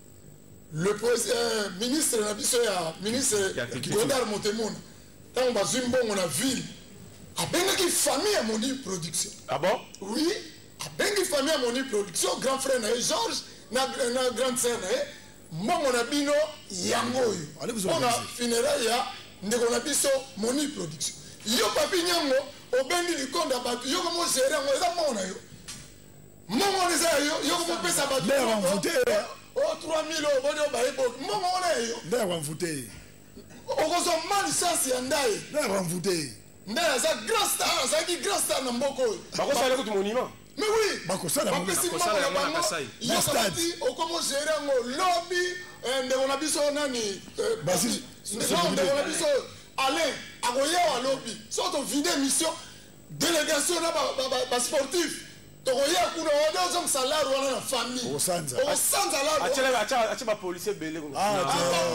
le euh, ministre na biso ya ministre Godard Montemona tant ba zimbo on a ville a bengi famille à moni production ah bon oui a bengi famille à moni production grand frère na Georges na na grande sœur na mbongo na bino yango yo on a funérailles ya ndeko na biso moni production yo papi nyango obendi likonda batu yo ko mo gérer ngo eza mona yo mbongo neza yo yo ko pesa batu d'ailleurs on voté oh trois mille euros bodo ba ebo mbongo ona yo d'ailleurs on voté okozo mali sasi ya ndai d'ailleurs on voté ndai za grand star za ki grand star na mboko bako sala ko monument mais oui bako sala bako sala ya mwana kasai yo stade okomo gérer ngo lobby ndeko na biso nani basi ndeko na biso Alain akoyewa lobby so to vide mission délégation na ba ba sportif tokoya kuna odo zo salaire wana na famille osanza osanza la achela acha acha ba policier belé ko ah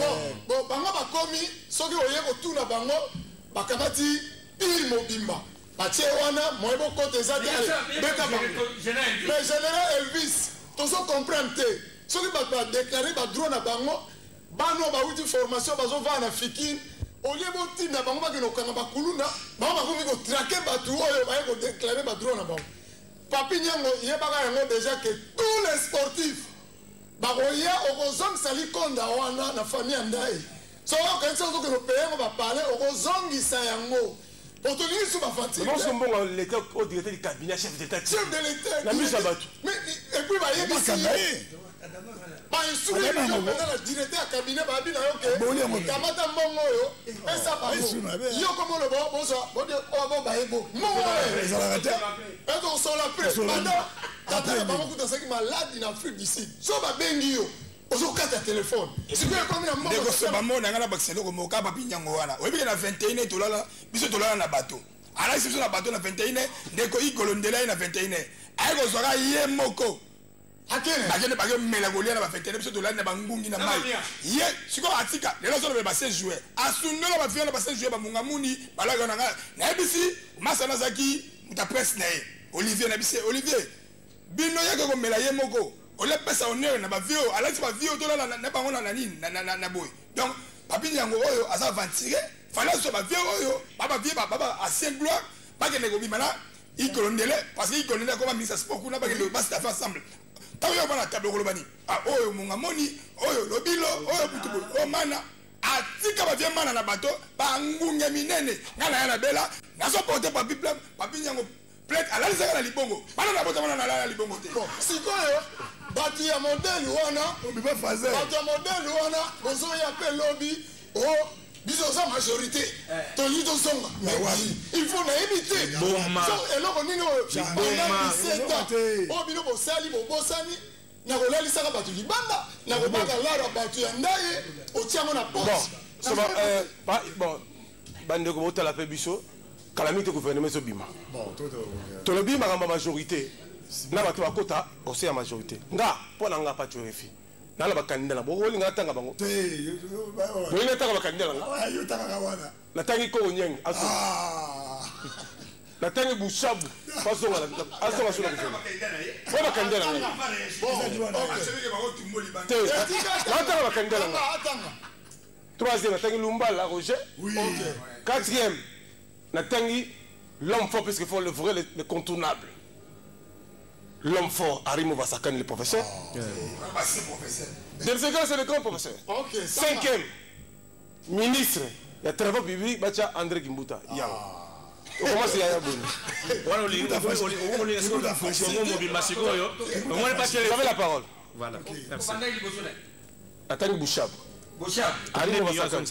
bon bango ba komi soki oye ko tuna bango bakamati il mobimba batie wana moyebo kote eza te beta bango mais général Elvis tozo comprendre te soki bato badeklare badroit na bango bano bauti formation bazovaa na fikine olie botinda bango bakende kokanga bakulunda bango bakomi kotrake bato oyo baye kodeklare badroit na bango papi nyango yebaka yango déjà que tous les sportifs bakoya okozongisa likonda wana na famille ya ndai so okanisa ozokende opeye yango bapale okozongisa yango otolingi su bafatile pense que bon l'état au directeur du cabinet chef d'état chef de l'état na miso bato mais et puis bayebisi bainstruire yo mpena na directeur ya cabinet babi na yo ke kamata mbongo oyo esa bango yo komoloba bozwa bode obo bayebo mbongo oyo ezalaka te ezokosola pre banda tata na bango kuta saki maladi na Afrique du Sud so babengi yo ozokata telefone sikoyo ekomi na mbongo ndeko bamona nga na bakiselo komoka papi nyango wana oyebike na vingt et un tolala biso tolala na bato alaisi biso na bato na vingt et un ndeko igolo ndela ye na vingt et un aye kozwaka ye moko bakende bakemela kolia na ba vingt et un biso tolali na bangungi na mai ye sikoyo atika lelo azolobe ba seize juillet asundola bafia na ba seize juillet bamungamuni balaka na nga nayebisi masa nazaki muta presse na ye Olivier nayebisi Olivier bino yeke komela ye moko ole pesa honneur na ba vio alati ba vio to la na bango na nini na na na boy donc papi nyango oyo asa ventire fallait so ba vio oyo baba vie baba ancien gloire pas que nego bimana ikolondele parce que ikolondele comme ministre sport kuna ba que le bas faire ensemble tawo yo bana table kolobani ah oyo munga moni oyo lobilo oyo butubu o mana atika ba vie mana na bato ba ngunge minene ngala ya na bela na so porter papi papi nyango plate alalisaka na libongo bana na bota bana na la libongo te bon sikoyo bato ya modele wana bato ya modele wana bozoya mpe lobi o biso oza majorité toli tozonga il faut nayebi te eloko nini oyo pendant dix-sept ans oyo bino bosali bobosani na kolalisaka bato libanda na kobaka lara bato ya ndaye otiango na poche bon bandeko botala mpe biso calamité gouvernement ezobima tolobi makambo majorité na bato bakota ose ya majorité nga mpo na nga pati orefi nala bakandida na bokolinga natanga bango bolinga natanga bakandida na nga natangi koko nyengi aso natangi bushabu basonga asonga sona kufema po bakandida na nga te natanga bakandida na nga troisième natangi lumbala roger quatrième natangi l'homme fort parce qu'il faut le vrai le, le contournable l'homme fort Arimo Vasakani le professeur deuxième c'est le grand professeur cinquième ministre il y a travaux publics Bacha André Kimbuta Yang on commence à y avoir vous avez la parole voilà Atani Bouchab Bouchab Arimo Vasakani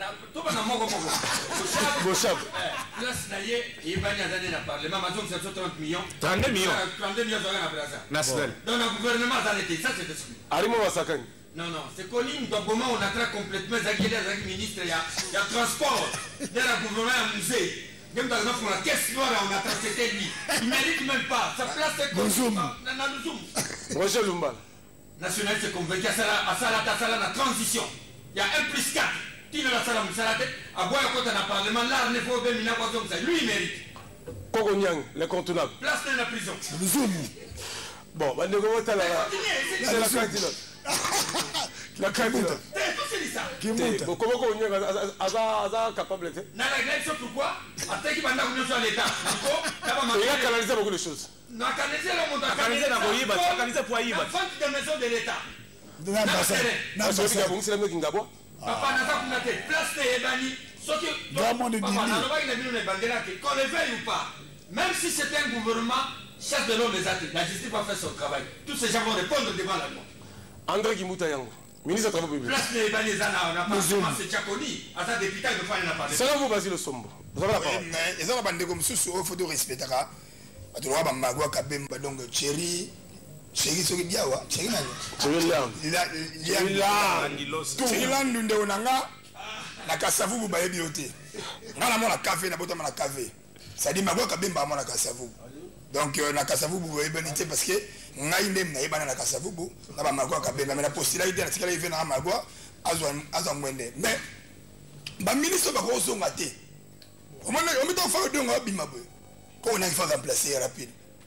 Bouchab place na ye yebani azali na parlement mazong ça trente millions trente millions trente millions dans la Brazza national dans le gouvernement arrêté ça c'est exclu Arimo Vasakani non non c'est connu dans moment on a très complètement Zakele Zaki ministre il y a il y a transport dans le gouvernement musée même dans notre la caisse noire on a traité lui il mérite même pas sa place c'est comme na na Zoom Roger Lumbala national c'est convaincu à ça à ça la la transition il y a un plus quatre tino la sala msalate aboya kota na parlement là ne faut bien mina kwa ça lui il mérite Koko Nyang l'incontournable place dans la prison Zoom bon bah nego vota la c'est la candidate la candidate c'est ça qui monte comment Koko Nyang aza aza capable de na la élection pourquoi après qui banda kunyo sur l'état il a canalisé beaucoup de choses na canalisé le monde a canalisé na koyiba a canalisé pour yiba fin de maison de l'état na basa na basa na basa na ngabo papa naza kuna te place te ebani soki papa nalobaki na bino na ebandela te qu'on le veuille ou pas même si c'est un gouvernement chef de l'homme des athées la justice va faire son travail tous ces gens vont répondre devant la loi André Kimbuta Yango ministre des travaux publics place te ebani eza na na parlement c'est Tchakoni ata député de faire na parler c'est là vous Basile Sombo vous avez la parole mais eza na bandeko mususu o faut de respecter ka batoloba ba magwa kabemba donc chéri chéri soki diawa chéri nani chéri là chéri là chéri là ndunde onanga na kasavubu bayebi yote ngala mona café na botama na café ça dit magwa kabemba mona kasavubu donc na kasavubu bayebi nité parce que ngai ndem na yebana na kasavubu na ba magwa kabemba mais la postulité na tikala yeve na magwa azwa azwa mwende mais ba ministre ba ko zonga te omona omito fa donga bima boy Quand on a il faut remplacer rapide.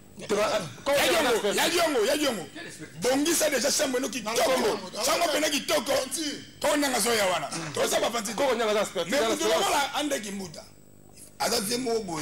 Yadiongo, Yadiongo. Bongisa déjà chambre no kitoko. Chambre pena kitoko. Quand on a zoya wana. Toi ça va pas dire. Mais vous devez voir ande kimbuta. Aza vemo boy.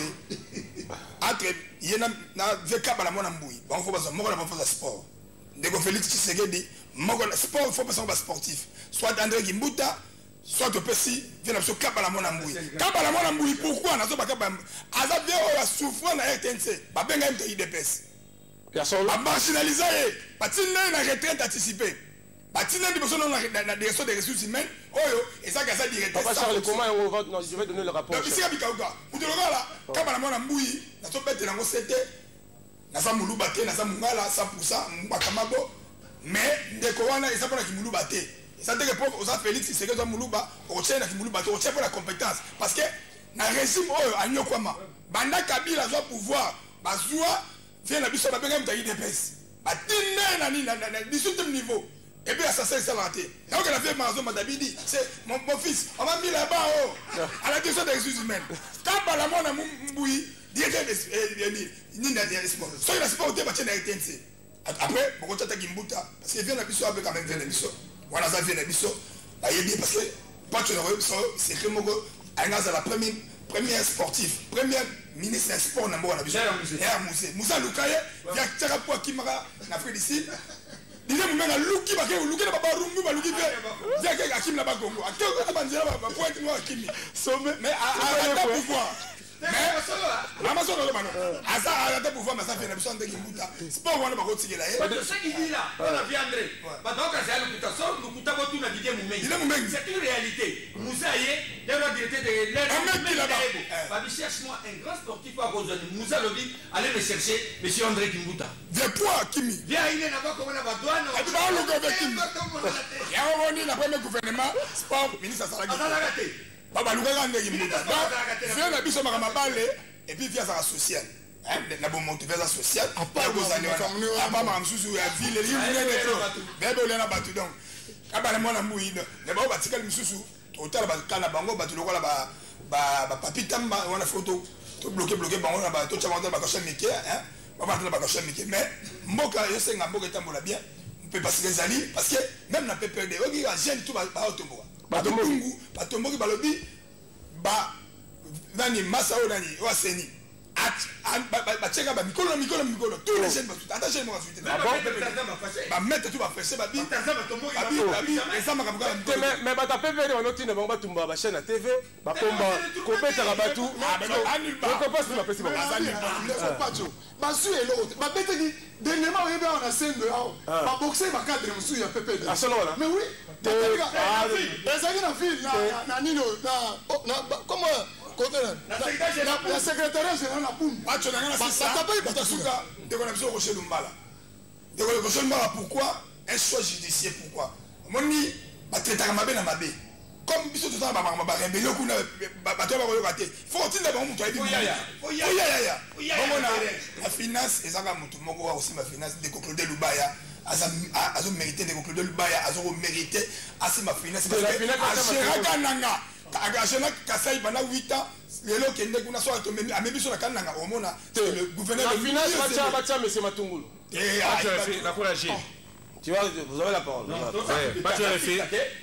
Atre yena na veka bala mona mbui. Bon faut pas moko na faire sport. Ndeko Félix Tshisekedi moko sport faut pas être sportif. Soit André Kimbuta, soit de Pessi vient absolument kabala mona mbui. Kabala mona mbui pourquoi na zo ba kabala. Aza veo la souffrance na R T N C. Ba benga M T I D P S. Ba marginaliser, ba tinna na retraite anticipée. Ba tinna di besoin na na direction des ressources humaines. Oyo, et ça que ça directeur. Papa Charles, comment on va non, je vais donner le rapport. Donc ici à Bikauka, vous devez là, kabala mona mbui, na zo bête na ngo c'était na za muluba te na za mungala cent pour cent mbakamabo mais ndeko wana eza pona kimuluba te. Ça te répond aux Félix Tshisekedi za muluba, au tient na kimuluba te, au tient pour la compétence parce que na régime oyo anyokwama banda Kabila za pouvoir bazua vient na biso ba benga mta I D P S batinne na ni na na dix-huitième niveau et puis assassin ça raté donc la vieille maison madabidi c'est mon, mon fils on m'a mis là-bas oh à la question des ressources humaines kaba la mona mbui directeur de ni na ni sport so il a sport te ba tena R T N C après beaucoup tata kimbuta parce que vient na biso avec quand même vient na biso voilà ça vient na biso ba yebi parce que pas tu le c'est que mogo anga la première première sportif première ministre des sports na mboka na biso ya Moussa Moussa Lukaye ya tsaka po kimara na Afrique du Sud dile mumenga luki ba ke luki na baba rumbu ba luki be ya ke akim na ba Congo akio ko banzela ba point moi akimi somme mais à à pouvoir mais la maison de mano asa à pouvoir mais ça fait na biso ndeki mbuta sport wana ba ko tsikela ye ce qui dit là on a vu André ba donc c'est le puta so le puta bo tout na didé mumengi c'est une réalité Moussa yé le directeur de l'air ba cherche moi un grand sportif à cause de Moussa Lobi allez me chercher monsieur André Kimbuta viens toi Kimi viens il est là-bas comme na ba douane a ba lo go avec Kimi ya on est la première gouvernement sport ministre Salagi Baba Lukaga ndeki mbuta viens na biso makama bale et puis via sa social na bon monte via sa social après vous allez apa ma msusu ya ville li vient de trop bebe ole na batu donc kabala mwana mbui ne ba batikali msusu otala ba kana bango batu lokola ba ba ba papita mba wana photo to bloquer bloquer bango na ba to chamanda ba kasha mike hein ba ba ba kasha mike mais mboka yo senga mboka tambola bien on peut passer les alliés parce que même na P P R D oki a jeune tout ba otomboka batomboki batomboki balobi ba nani masa o nani o aseni at ba cheka ba mikolo mikolo mikolo tous les jeunes ba ata jeune moasuite ba mettre tout ba fêcher ba bi ba bi ça ma kabuka mais mais ba ta P V on otine ba tumba ba chaîne T V ba komba ko beta ka batu ko passe ma pesi ba azali pas basu elo ba beta ki dernièrement on est on a scène de ba boxer ba cadre musu ya P P D mais oui ezali na ville na nino na comment la secrétaire générale na Poum bacho na ngana sisa batasuka ndeko na biso ko chez Lumbala ndeko ko chez Lumbala pourquoi un choix judiciaire pourquoi moni batraitaka mabe na mabe comme biso tout ça ba ba ba rébellion kuna bato ba ko yoka te faut tinda ba mutu ayibi ya ya ya ya bongo na la finance ezanga mutu moko wa aussi ma finance ndeko Claude Lubaya azo azo mérité ndeko Claude Lubaya azo mérité asi ma finance parce que ashiraka nanga agashena kasai bana huit ans lelo kende kuna so atomemi amebi so nakana nanga omona le gouverneur de finance bacha bacha monsieur Matungulu eh la courage tu vois vous avez la parole pas tu as fait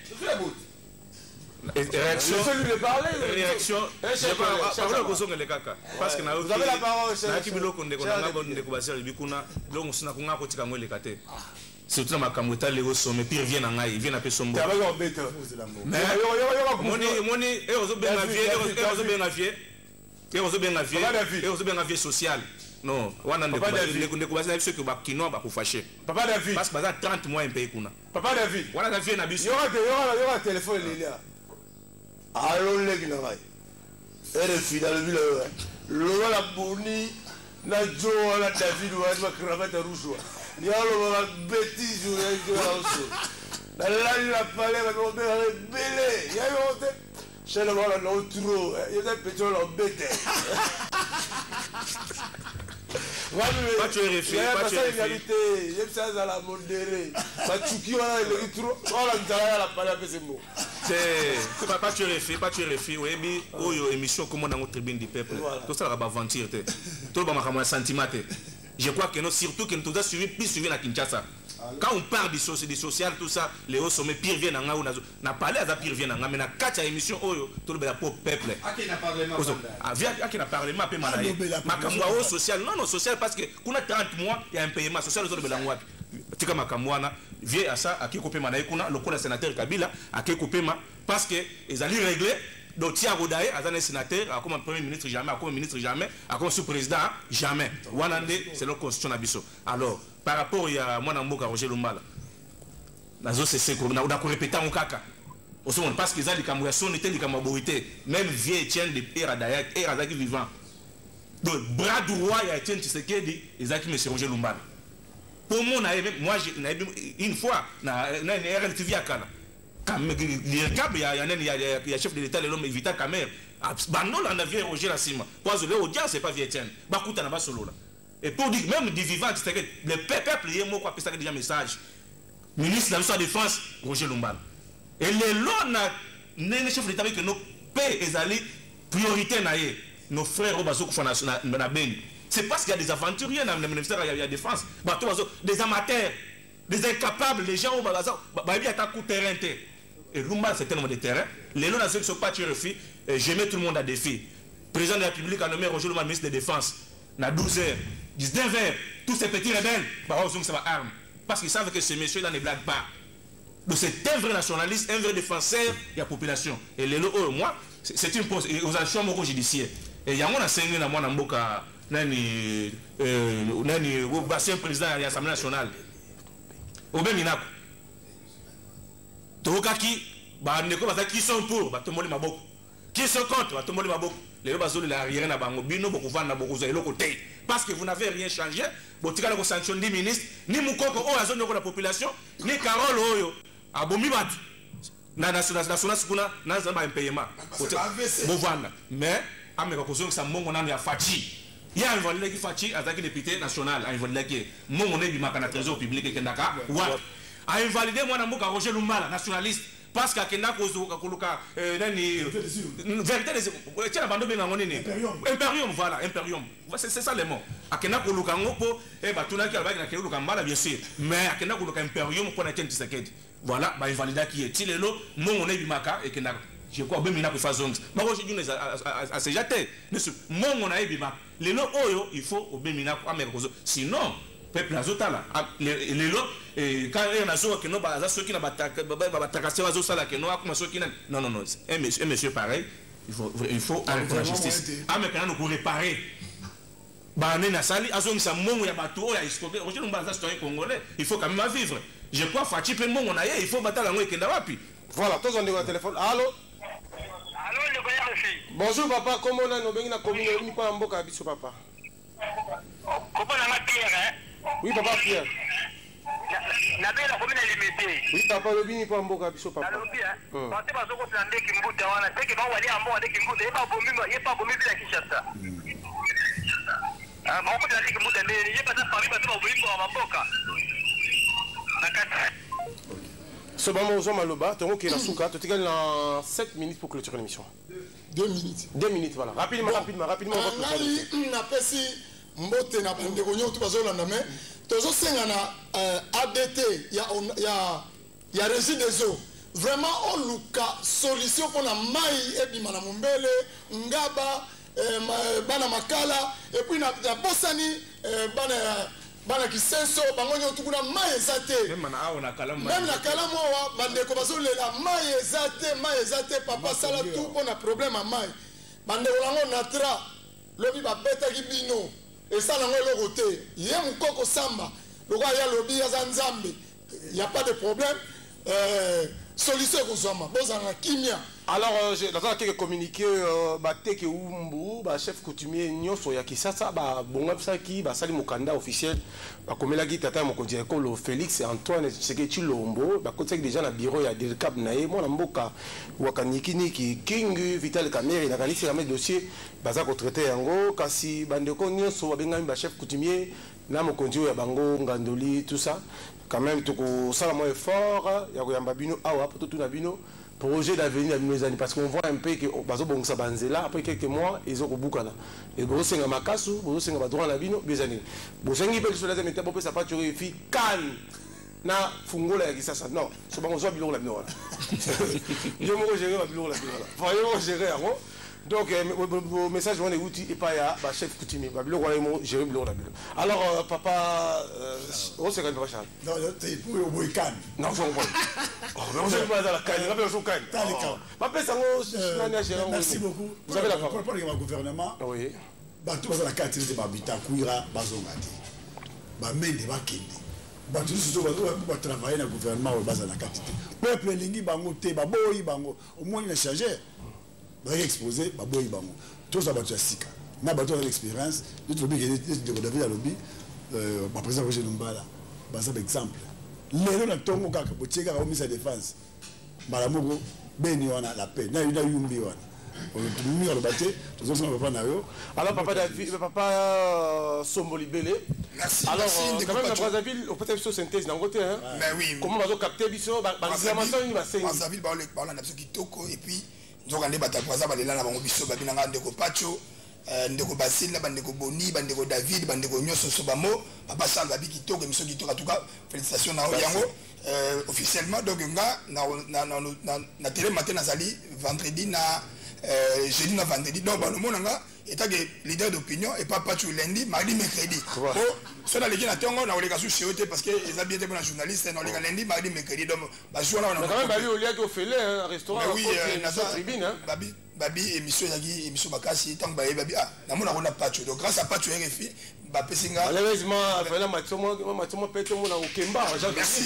réaction celui de parler réaction parole ko songa le kaka parce que na vous avez la parole na kibiloko ndeko na ngabo ndeko basira bikuna longo sina kunga ko tika ngole kate surtout ma kamuta le sommet pire vient en ngai vient appeler sombo mais moni moni et ozo benga vie et ozo benga vie et ozo benga vie et ozo benga vie social non wana ndeko ndeko basira biso que ba kino ba ko fâcher papa David parce que baza trente mois un pays kuna papa David wana na vie na biso yora yora yora téléphone lilia allo legi na ngai ere fidèle vile lo la boni na jo la David wa ma cravate rouge il y a le bêtise je la la la palais va tomber belé il y a eu chez le voilà l'autre il y a des petits là bêté pas tu es réfléchi pas tu es réfléchi j'aime ça à la modérée ça tuki voilà le trop voilà la palais c'est bon C'est pas pas tu refais, pas tu refais. Oui, mais oh émission comment dans notre tribune du peuple. Tout ça va aventure. Tout le monde a un sentiment. Je crois que nous surtout que nous avons suivi plus suivi la Kinshasa. Quand on parle du social, tout ça, les hauts sommets pire viennent en haut. n'a pas l'air à pire viennent en haut, mais na quatre émissions tout le peuple. À qui n'a parlé à qui n'a parlé ma paix malaye. Ma kamwa social, non non social parce que qu'on a trente mois il y a un paiement social aux autres belangwa. Tika makamwana vient à ça à qui couper malaye qu'on a le coup sénateur Kabila à qui couper ma parce que ils allaient régler. Donc Thiago Daye, un sénateur, comme un premier ministre jamais, comme un ministre jamais, comme sous-président jamais. Wanande, c'est leur constitution abisso. Alors, par rapport à moi, Namboka Roger Lumbala, nazo c'est qu'on a répété en kaka. Parce qu'ils ont des camouassons, des camouassons, même vieux Etienne de Père Dayak, et Azaki vivant. Donc, bras droit, il y a Etienne Tshisekedi, ils ont qui M. Roger Lumbala. Pour moi, moi, une fois, na na R L T V à Kala. Il y a chef de l'État, l'homme Vita Kamer. Bando on a vu Roger Lassima. Parce que l'audience, c'est pas Vietienne. Bakouta n'a pas solo là. Et pour dire, même du vivant, le peuple, il y a un mot qui a déjà message. Ministre de la Défense, Roger Lumbala. Et les lois, les chefs de l'État, que nos paix et allés, priorité, nos frères au Bazo Koufana, c'est parce qu'il y a des aventuriers dans le ministère de la Défense, des amateurs, des incapables, les gens au Bazo, il y a un coup de terrain. Et Lumba, c'est tellement de terrain. Les lois ne sont pas tirés filles. Je mets tout le monde à défi. Le président de la République a nommé Roger Lumbala ministre de la Défense. À douze heures, dix-neuf heures, tous ces petits rebelles, ça va arme. Parce qu'ils savent que ces messieurs-là ne blaguent pas. Donc c'est un vrai nationaliste, un vrai défenseur de la population. Et les lois, moi, c'est une pause. Aux actions moraux judiciaires. Et il y a un enseigné dans mon amboka, nani, nani, bassin président de l'Assemblée nationale. Au même Minako. Tokaki, bah, qui sont pour, bah, tout le monde est maboko. Qui sont contre, bah, tout le monde est maboko. Les gens qui arrière na bango, bino beaucoup vendre beaucoup de côté. Parce que vous n'avez rien changé. Bon, tu as la sanction des ministres, ni Moukoko, oh, la zone de la population, ni Carole, oh, à Bomibat. Na national national skuna, na zamba un paiement. Bon, voilà. Mais, à mes conclusions, ça monte, on a Fachi. Il y a un volet qui Fachi, à qui député national, un volet qui est mon est du Makana Trésor public et Kendaka. A invalidé moi Namboka Roger Lumbala, nationaliste. Parce qu'à Kenda Kozoluka, vérité des tiens, abandonné dans mon nez. Imperium, voilà, Imperium. C'est ça les mots. À Kenda Koluka Ngopo, et Batuna qui a la Koluka Mbala, bien sûr. Mais à Kenda Koluka Imperium pour la Ken Tshisekedi. Voilà, bah, invalida qui est. Tilelo, mon est du Maka et Kenda. Je crois que Bemina peut faire zone. Mais moi, je dis à ces jetés. Mon est du Maka. Les lots, il faut au Bemina pour Amérique. Sinon, peuple azotala les lots et quand il y a ceux qui n'ont pas ceux qui n'ont pas tracasser aux sala que non comme ceux qui non non non un monsieur un monsieur pareil il faut il faut arrêter la justice ah mais quand nous pour réparer bah on est na sali azong sa mongo ya bateau ya escroquer aujourd'hui nous basa citoyen congolais il faut quand même vivre je crois Fachi pe mongo na ye il faut battre la ngo ekenda wapi voilà tous on est au téléphone allô allô le père ici bonjour papa comment on a no bengi na commune ni pa mboka biso papa comment on a Pierre hein. Oui, papa Pierre. Nabe la commune limitée. Oui, papa le bini pour mboka biso papa. Na lobi hein. Parce que bazoko plande kimbuta wana, c'est que ba wali ambo de kimbuta, et pas bomi, et pas bomi bila Kinshasa. Ah, ba ko plande kimbuta mais il y a pas de famille parce que ba bomi pour mboka. Nakata. Ce moment aux hommes à l'oba, tu as souka, tu as dans sept minutes pour clôturer l'émission. deux minutes. deux minutes, voilà. Rapidement, rapidement, rapidement. On a fait mbote na bandeko nyoto bazolanda me tozosenga na A D T ya ya ya régie des eaux vraiment on luka solution pour na mai ebima na mombele ngaba bana makala et puis na bosani bana bana kisenso bango nyoto kuna mai ezate même na aona kala même na kala mowa bandeko bazolela mai ezate mai ezate papa sala tout pour na problème à mai bandeko lango natra lobi ba beta ki bino et ça, le côté, il y a un coco samba, le roi y a le lobby, il n'y a pas de problème. Euh, solution qu'on soit, bon, ça a kimia. Alors, j'ai dans quelques communiqués, baté que Umbu, bah chef coutumier Nyoso Yakisasa, bah bon qui, bah sali mukanda officiel, bah comme la guitare tata mon conseiller le Félix et Antoine, c'est que tu l'ombo, bah quand déjà na bureau il y a des cap naé, moi l'amboka, wakaniki niki King Vital Camère, il a gagné sur le dossier, bah ça qu'on traitait en gros, kasi bandeko Nyoso, bah chef coutumier, là mon conseiller ya bango ngandoli tout ça, quand même tout ça la moins fort, ya ko yamba bino awa pour tout na bino. projet d'avenir à mes années parce qu'on voit un peu que bazo bongsa banzela après quelques mois ils ont boucana et bozo senga makasu bozo senga badroit la bino mes années bozo sengi pe sur la meta bope ça pas tu fi kan na fungola ya kisasa non so bango zo biloko la bino wala je mo gérer ba biloko la bino wala voyez mo gérer yango donc le message on est outil et pas ya ba chef coutumier ba biloko wala mo gérer biloko la bino alors papa on se pas Charles non c'est pour au boykan non faut pas oh mais on se pas dans la caille on va faire caille ba pesa ngo nani a gérer merci beaucoup vous avez la parole pour le gouvernement oui ba tout dans la carte de babita kuira bazongati ba mende ba kende ba tout surtout ba travailler dans le gouvernement au bas de la carte peuple lingi bango te ba boyi bango au moins il a changé ba exposé ba boyi bango tout ça ba tu sika na ba tu l'expérience de lobby de David lobby euh ba président Roger Lumbala ba ça exemple lelo na tongo kaka botieka ka omisa défense malamoko beni wana la paix na yuda yumbi wana alors papa David papa Somboli Belé merci alors merci quand même la Brazzaville au peut-être sur synthèse dans côté hein mais oui comment va capter biso ba réclamation ni ba sengi Brazzaville ba on a biso kitoko et puis nzoka nde bata Brazza balela na bango biso babina nga ndeko Pacho ndeko Basile na bandeko Boni bandeko David bandeko Nyoso Sobamo papa Samba bi kitoko biso kitoko en tout cas félicitations na yango euh officiellement donc nga na na na na télé matin nazali vendredi na Euh, jeudi na vendredi donc bah, le monde est que leader d'opinion et pas pas tout lundi mardi mercredi oh ça les gens attendent on a les gars sur chez parce que ils ont bien été bons journalistes on les gars lundi mardi mercredi donc bah je on a quand même bah au lieu de faire un restaurant oui na sa tribune hein babi babi émission yaki émission bakasi tant babi babi ah na mona on a pas tout donc grâce à pas tout R F I bah pesinga malheureusement vraiment matimo matimo pete mona au Kemba merci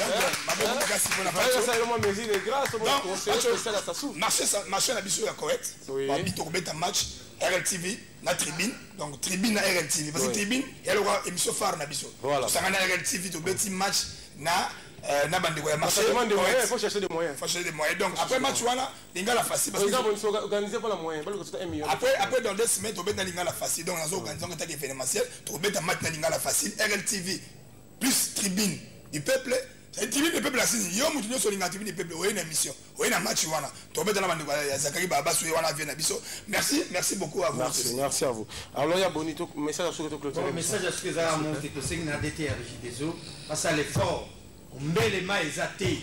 donc bakasi pour la pas ça vraiment mesure de grâce on conseil spécial à Sassou marché marché na biso ya correct babi to beta match R L T V na tribune donc tribune na R L T V parce que tribune elle aura émission phare na biso ça na R L T V to beti match na na bandeko ya marché il faut chercher des moyens faut chercher des moyens donc après match wana lingala facile parce que organiser pour la moyen après après dans deux semaines to beta lingala facile donc on organise un attaque événementiel to beta match na lingala facile R L T V plus tribune du peuple c'est tribune du peuple assis yo mutu nyoso linga tribune du peuple oye na émission oye na match wana to beta na bandeko ya Zakari Baba so wana vient na biso merci merci beaucoup à vous merci merci à vous alors il y a bonito message sur le clôture message à ce que ça monte que c'est na D T R J des eaux parce à l'effort mbele ma ezate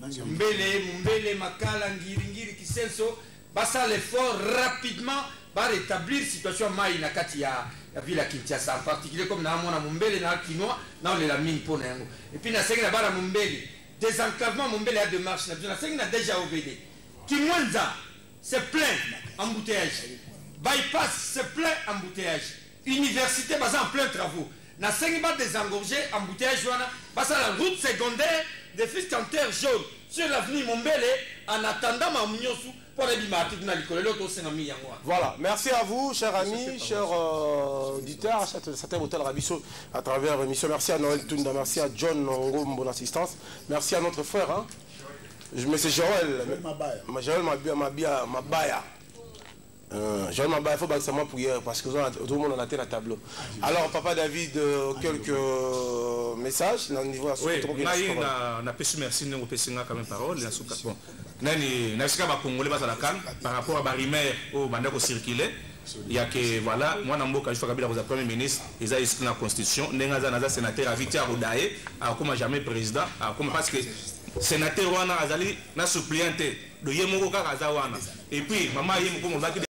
mbele mbele makala ngiri ngiri kisenso basa l'effort rapidement ba rétablir situation mai na kati ya ya ville ya Kinshasa en particulier comme na mona mbele na kinoa na le la mine pona yango et puis na sengi na bara mbele désenclavement mbele ya démarche na na sengi na déjà O B D Kimwenza c'est plein embouteillage bypass c'est plein embouteillage université basa en plein travaux na sengi ba désengorger embouteillage wana basa la route secondaire des fils en terre jaune sur l'avenue Mombele en attendant ma munyosu pour les bimatik na likolo l'autre cinquante yango. Voilà, merci à vous chers amis, chers euh, auditeurs, à certains hôtels Rabisso à travers l'émission. Merci à Noël Tunda, merci à John Ngo bonne assistance. Merci à notre frère hein. Je me suis Joël Joël Mabia Mabia Mabaya. Euh, Joël Mabaya, il faut bâtiment pour hier parce que tout le monde en a été la tableau. Alors, papa David, euh, quelques euh, messages dans le niveau à oui, on a péché merci, nous avons quand même parole. Bon, nani nasika ba congolais ba la calme par rapport à Barimère au bandako circuler. Il y a que voilà, moi na mboka Joseph Kabila vous a premier ministre, ils a inscrit la constitution, nenga za naza sénateur à Vitia Rodaye, a comme jamais président, a comme parce que sénateur wana azali na suppliante de yemoko kaka za wana. Et puis maman yemoko mo